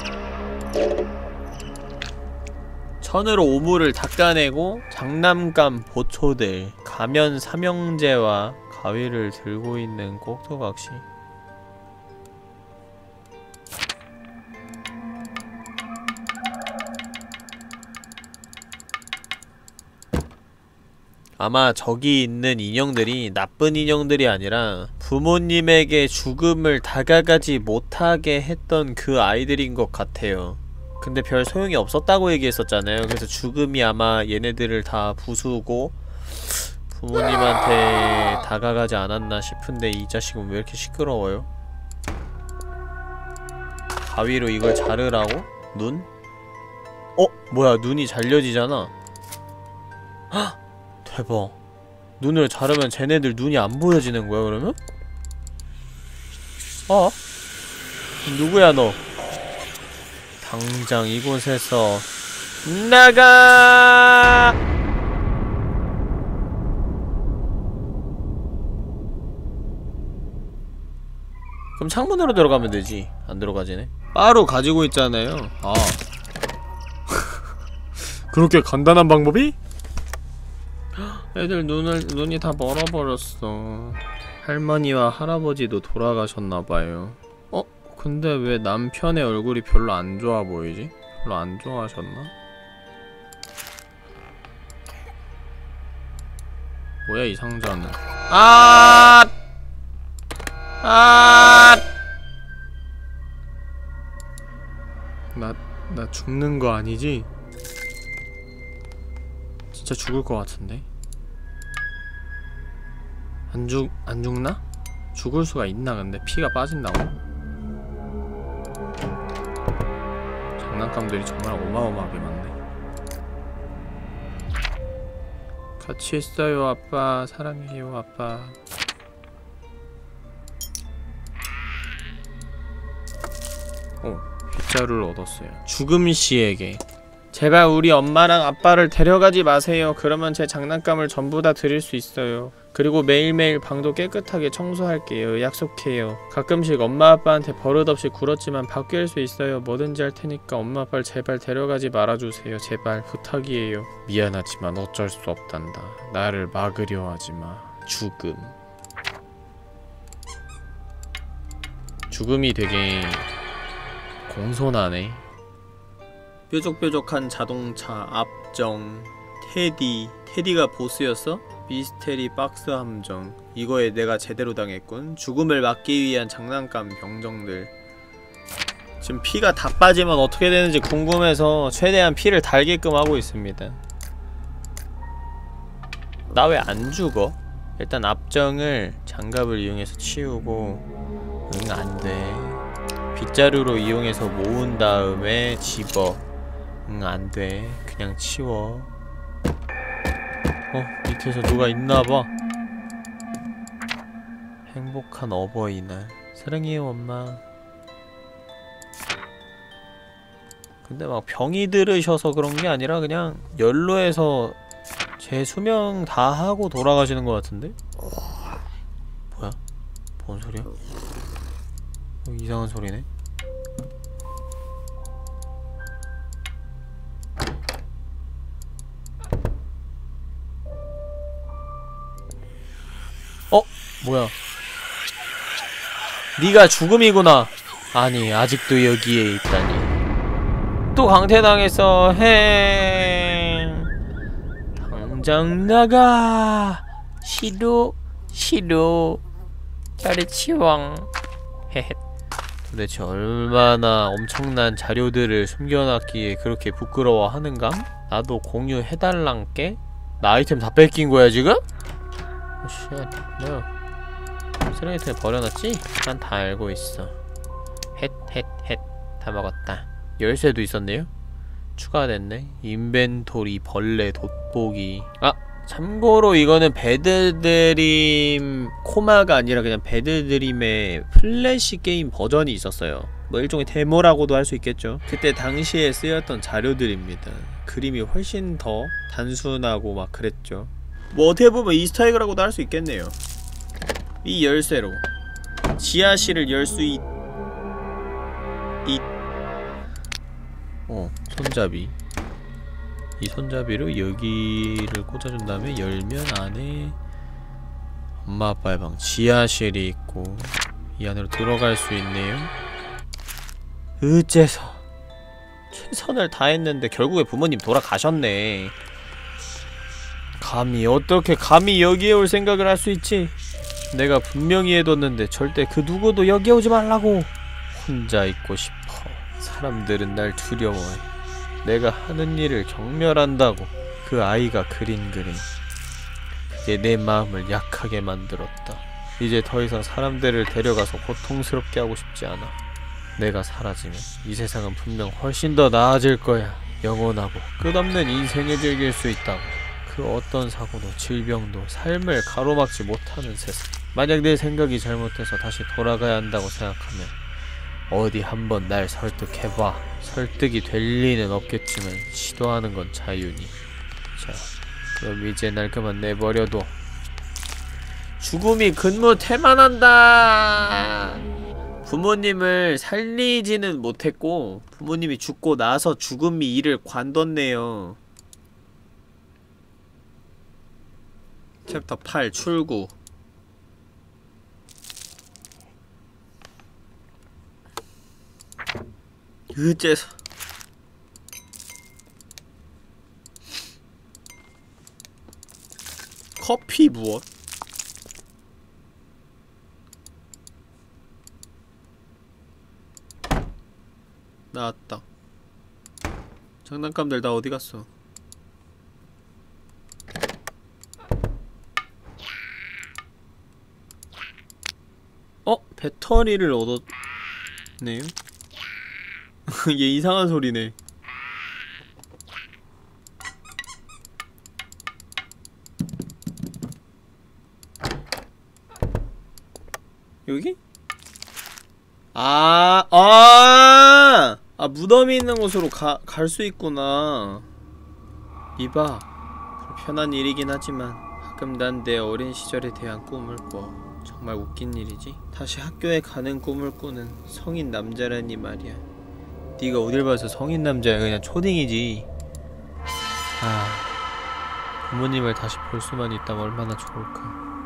천으로 오물을 닦아내고 장난감 보초들, 가면 삼형제와 가위를 들고 있는 꼭두각시. 아마 저기 있는 인형들이 나쁜 인형들이 아니라 부모님에게 죽음을 다가가지 못하게 했던 그 아이들인 것 같아요. 근데 별 소용이 없었다고 얘기했었잖아요. 그래서 죽음이 아마 얘네들을 다 부수고 부모님한테 다가가지 않았나 싶은데 이 자식은 왜 이렇게 시끄러워요? 가위로 이걸 자르라고? 눈? 뭐야, 눈이 잘려지잖아. 헉! 대박. 눈을 자르면 쟤네들 눈이 안 보여지는 거야, 그러면? 누구야, 너? 당장 이곳에서 나가! 그럼 창문으로 들어가면 되지. 안 들어가지네. 바로 가지고 있잖아요. 그렇게 간단한 방법이? 애들 눈이 다 멀어버렸어. 할머니와 할아버지도 돌아가셨나봐요. 근데 왜 남편의 얼굴이 별로 안 좋아 보이지? 별로 안 좋아하셨나? 뭐야 이 상자는? 나 죽는 거 아니지? 진짜 죽을 것 같은데? 안 죽나? 죽을 수가 있나 근데? 피가 빠진다고? 장난감들이 정말 어마어마하게 많네. 같이 있어요 아빠. 사랑해요 아빠. 빗자루를 얻었어요. 죽음씨에게 제발 우리 엄마랑 아빠를 데려가지 마세요. 그러면 제 장난감을 전부 다 드릴 수 있어요. 그리고 매일매일 방도 깨끗하게 청소할게요. 약속해요. 가끔씩 엄마 아빠한테 버릇없이 굴었지만 바뀔 수 있어요. 뭐든지 할 테니까 엄마 아빠를 제발 데려가지 말아주세요. 제발 부탁이에요. 미안하지만 어쩔 수 없단다. 나를 막으려 하지마. 죽음. 죽음이 되게 공손하네. 뾰족뾰족한 자동차, 앞정, 테디가 보스였어? 미스테리 박스 함정. 이거에 내가 제대로 당했군. 죽음을 막기 위한 장난감 병정들. 지금 피가 다 빠지면 어떻게 되는지 궁금해서 최대한 피를 달게끔 하고 있습니다. 나 왜 안 죽어? 일단 앞정을 장갑을 이용해서 치우고 안돼. 빗자루로 이용해서 모은 다음에 집어. 안돼. 그냥 치워. 밑에서 누가 있나봐. 행복한 어버이날. 사랑해요 엄마. 근데 막 병이 들으셔서 그런 게 아니라 그냥 연로해서 제 수명 다 하고 돌아가시는 것 같은데? 뭐야? 뭔 소리야? 이상한 소리네? 뭐야? 네가 죽음이구나. 아니 아직도 여기에 있다니. 또 강퇴당했어. 당장 나가. 싫어. 짜리치왕. 도대체 얼마나 엄청난 자료들을 숨겨놨기에 그렇게 부끄러워하는감? 나도 공유해달란께? 나 아이템 다 뺏긴 거야 지금? 쉣, no. 쓰레기통에 버려놨지? 난 다 알고 있어. 헷 다 먹었다. 열쇠도 있었네요? 추가됐네. 인벤토리, 벌레, 돋보기. 참고로 이거는 배드드림 코마가 아니라 그냥 배드드림의 플래시 게임 버전이 있었어요. 뭐 일종의 데모라고도 할 수 있겠죠. 그때 당시에 쓰였던 자료들입니다. 그림이 훨씬 더 단순하고 막 그랬죠. 뭐 어떻게 보면 이스터에그라고도 할 수 있겠네요. 이 열쇠로 지하실을 열 수 손잡이. 이 손잡이로 여기를 꽂아준 다음에 열면 안에 엄마 아빠의 방 지하실이 있고 이 안으로 들어갈 수 있네요. 어째서 최선을 다했는데 결국에 부모님 돌아가셨네. 어떻게 감히 여기에 올 생각을 할 수 있지? 내가 분명히 해뒀는데 절대 그 누구도 여기에 오지 말라고. 혼자 있고 싶어. 사람들은 날 두려워해. 내가 하는 일을 경멸한다고. 그 아이가 그린 그림, 그게 내 마음을 약하게 만들었다. 이제 더 이상 사람들을 데려가서 고통스럽게 하고 싶지 않아. 내가 사라지면 이 세상은 분명 훨씬 더 나아질 거야. 영원하고 끝없는 인생을 즐길 수 있다고. 그 어떤 사고도 질병도 삶을 가로막지 못하는 세상. 만약 내 생각이 잘못해서 다시 돌아가야 한다고 생각하면 어디 한번 날 설득해봐. 설득이 될 리는 없겠지만 시도하는 건 자유니. 자, 그럼 이제 날 그만 내버려둬. 죽음이 근무 태만한다. 부모님을 살리지는 못했고 부모님이 죽고 나서 죽음이 이를 관뒀네요. 챕터 8 출구. 으째서 커피 무엇? 나왔다. 장난감들 다 어디 갔어? 배터리를 얻었네요? 얘 이상한 소리네. 여기? 무덤이 있는 곳으로 갈 수 있구나. 이봐, 불편한 일이긴 하지만 가끔 난 내 어린 시절에 대한 꿈을 꿔. 정말 웃긴 일이지. 다시 학교에 가는 꿈을 꾸는 성인 남자라니 말이야. 네가 어딜 봐서 성인 남자야. 그냥 초딩이지. 부모님을 다시 볼 수만 있다면 얼마나 좋을까.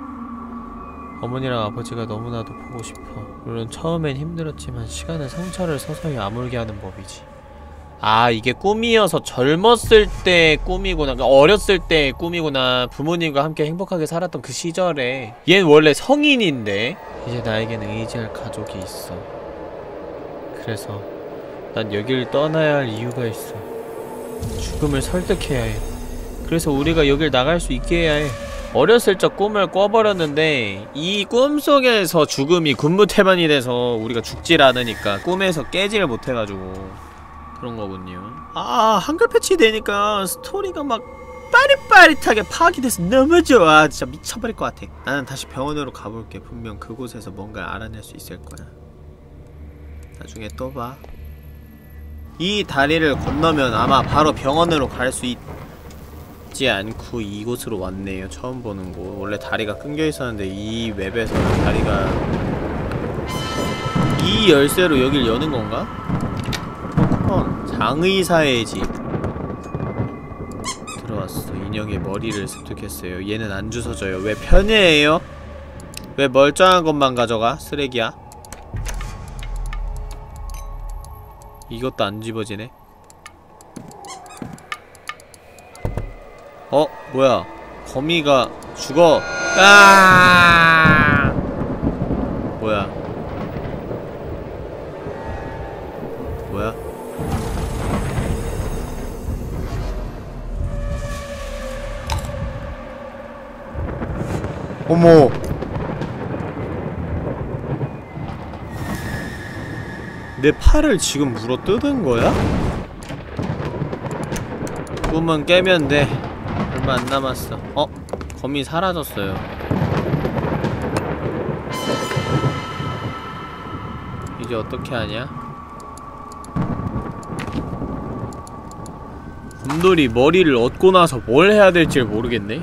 어머니랑 아버지가 너무나도 보고 싶어. 물론 처음엔 힘들었지만 시간은 상처를 서서히 아물게 하는 법이지. 이게 꿈이어서 젊었을 때 꿈이구나. 그러니까 어렸을 때 꿈이구나. 부모님과 함께 행복하게 살았던 그 시절에. 얘는 원래 성인인데 이제 나에게는 의지할 가족이 있어. 그래서 난 여길 떠나야 할 이유가 있어. 죽음을 설득해야 해. 그래서 우리가 여길 나갈 수 있게 해야 해. 어렸을 적 꿈을 꿔버렸는데 이 꿈속에서 죽음이 군무태만이 돼서 우리가 죽질 않으니까 꿈에서 깨지를 못해가지고 그런 거군요. 한글 패치 되니까 스토리가 막 빠릿빠릿하게 파악이 돼서 너무 좋아. 진짜 미쳐버릴 것 같아. 나는 다시 병원으로 가볼게. 분명 그곳에서 뭔가 알아낼 수 있을 거야. 나중에 또 봐. 이 다리를 건너면 아마 바로 병원으로 갈 수 있지 않고 이곳으로 왔네요. 처음 보는 곳. 원래 다리가 끊겨 있었는데 이 웹에서 다리가 이 열쇠로 여길 여는 건가? 장의사의 집. 들어왔어. 인형의 머리를 습득했어요. 얘는 안 주워져요. 왜 편애해요? 왜 멀쩡한 것만 가져가? 쓰레기야. 이것도 안 집어지네. 뭐야. 거미가 죽어. 뭐야. 뭐야? 어머. 내 팔을 지금 물어 뜯은 거야? 꿈은 깨면 돼. 얼마 안 남았어. 거미 사라졌어요. 이제 어떻게 하냐? 곰돌이 머리를 얻고 나서 뭘 해야 될지 모르겠네.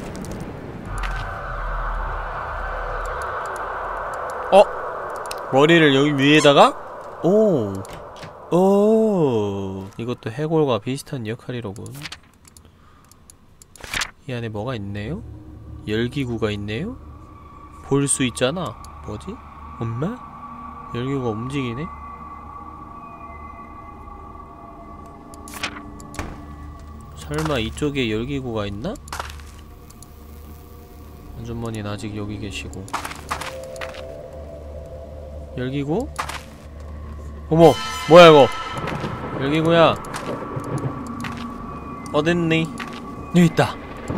머리를 여기 위에다가? 이것도 해골과 비슷한 역할이로군. 이 안에 뭐가 있네요? 열기구가 있네요? 볼 수 있잖아. 뭐지? 엄마? 열기구가 움직이네? 설마 이쪽에 열기구가 있나? 아주머니는 아직 여기 계시고. 열기구? 어머! 뭐야 이거! 열기구야. 어딨니? 여기 있다.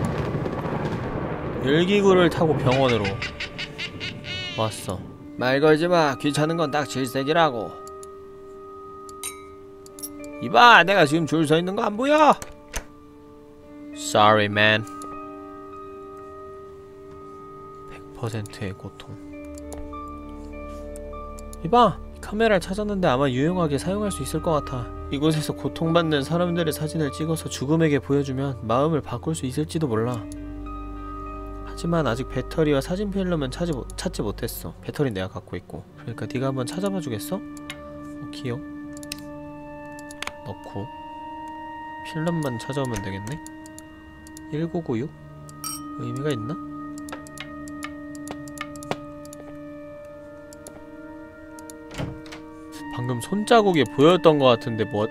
열기구를 타고 병원으로 왔어. 말 걸지마. 귀찮은 건 딱 질색이라고. 이봐! 내가 지금 줄 서 있는 거 안 보여? Sorry man. 100%의 고통. 이봐! 카메라를 찾았는데 아마 유용하게 사용할 수 있을 것 같아. 이곳에서 고통받는 사람들의 사진을 찍어서 죽음에게 보여주면 마음을 바꿀 수 있을지도 몰라. 하지만 아직 배터리와 사진 필름은 찾지 못했어. 배터리는 내가 갖고 있고. 그러니까 네가 한번 찾아봐 주겠어? 오케이요. 넣고 필름만 찾아오면 되겠네? 1996? 의미가 있나? 방금 손자국이 보였던 것 같은데 뭐...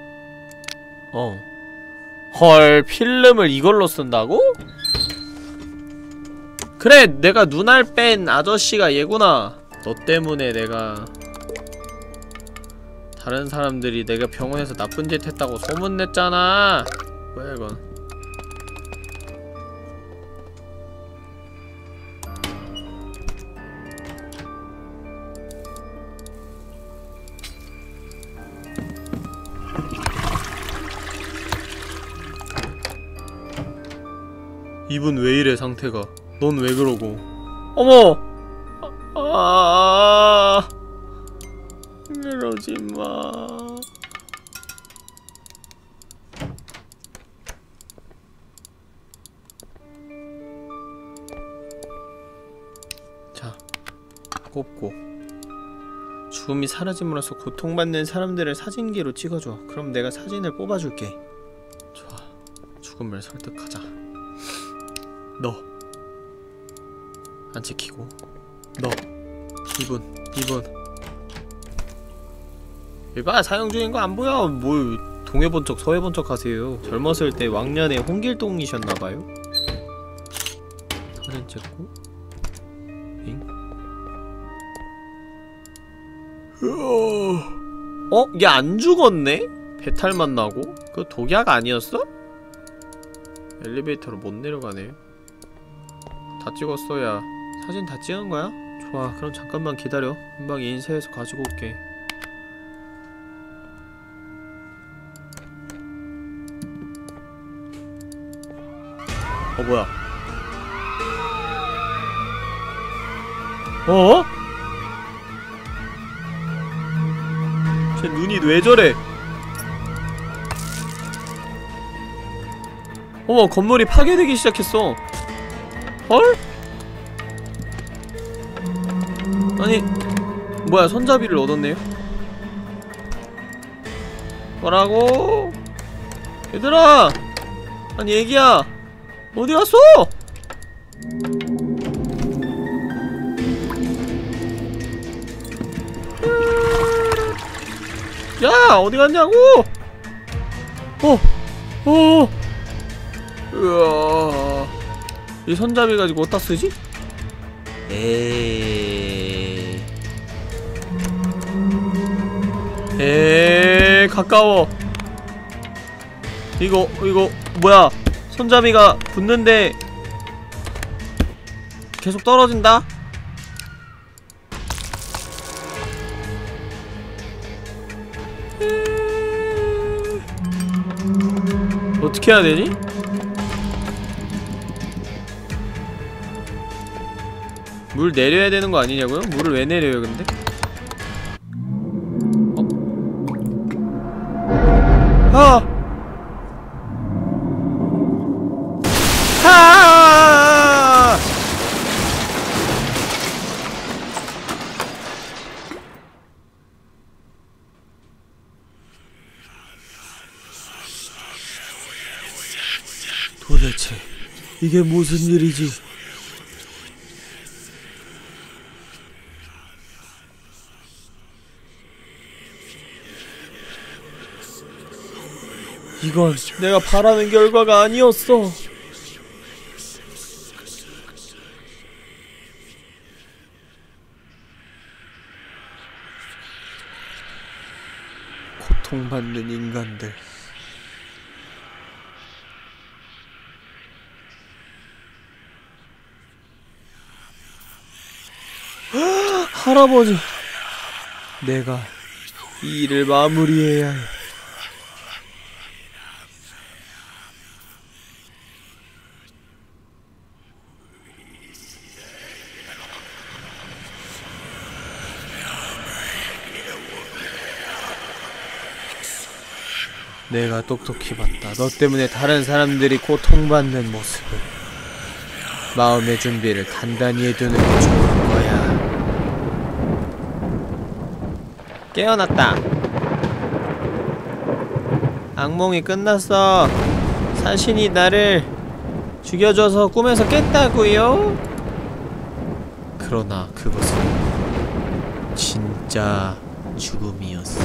헐, 필름을 이걸로 쓴다고? 그래! 내가 눈알 뺀 아저씨가 얘구나. 너 때문에 내가 다른 사람들이 내가 병원에서 나쁜 짓 했다고 소문냈잖아. 뭐야 이건. 이분 왜 이래 상태가. 넌 왜 그러고. 어머! 이러지마. 자, 꼽고 죽음이 사라짐으로써 고통받는 사람들을 사진기로 찍어줘. 그럼 내가 사진을 뽑아줄게. 좋아, 죽음을 설득하자. 너 안 찍히고, 너 이분 이봐, 사용 중인 거 안 보여. 뭘 동해 본 척 서해 본 척 하세요. 젊었을 때 왕년에 홍길동이셨나봐요. 사진 찍고 잉? 얘 안 죽었네? 배탈만 나고? 그거 독약 아니었어? 엘리베이터로 못 내려가네. 다 찍었어. 야, 사진 다 찍은 거야? 좋아, 그럼 잠깐만 기다려. 금방 인쇄해서 가지고 올게. 뭐야. 쟤 눈이 왜 저래? 어머, 건물이 파괴되기 시작했어. 헐? 아니, 뭐야, 손잡이를 얻었네요? 뭐라고? 얘들아! 아니, 애기야! 어디 갔어? 야! 어디 갔냐고! 으아. 이 손잡이 가지고 어디다 쓰지? 에이, 가까워. 이거 뭐야? 손잡이가 붙는데 계속 떨어진다? 어떻게 해야 되지? 물 내려야 되는 거 아니냐고요? 물을 왜 내려요, 근데? 도대체 이게 무슨 일이지? 이건 내가 바라는 결과가 아니었어. 고통받는 인간들. 할아버지, 내가 이 일을 마무리해야 해. 내가 똑똑히 봤다. 너 때문에 다른 사람들이 고통받는 모습을. 마음의 준비를 단단히 해두는 게 좋을 거야. 깨어났다. 악몽이 끝났어. 사신이 나를 죽여줘서 꿈에서 깼다고요? 그러나 그것은 진짜 죽음이었어.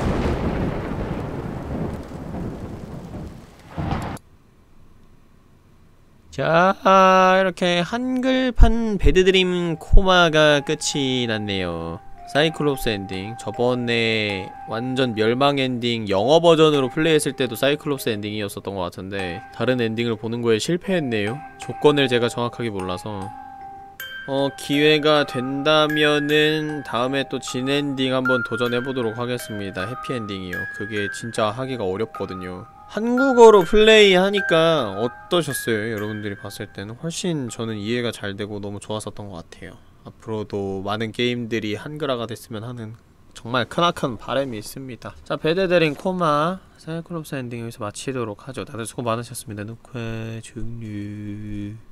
자, 이렇게 한글판 배드드림 코마가 끝이 났네요. 사이클롭스 엔딩, 저번에 완전 멸망 엔딩 영어 버전으로 플레이했을 때도 사이클롭스 엔딩이었었던 것 같은데 다른 엔딩을 보는 거에 실패했네요. 조건을 제가 정확하게 몰라서. 기회가 된다면은 다음에 또 진 엔딩 한번 도전해보도록 하겠습니다. 해피엔딩이요. 그게 진짜 하기가 어렵거든요. 한국어로 플레이하니까 어떠셨어요? 여러분들이 봤을 때는 훨씬 저는 이해가 잘 되고 너무 좋았었던 것 같아요. 앞으로도 많은 게임들이 한글화가 됐으면 하는 정말 크나큰 바람이 있습니다. 자, 배드드림 코마 사이클롭스 엔딩 여기서 마치도록 하죠. 다들 수고 많으셨습니다. 녹화 종료.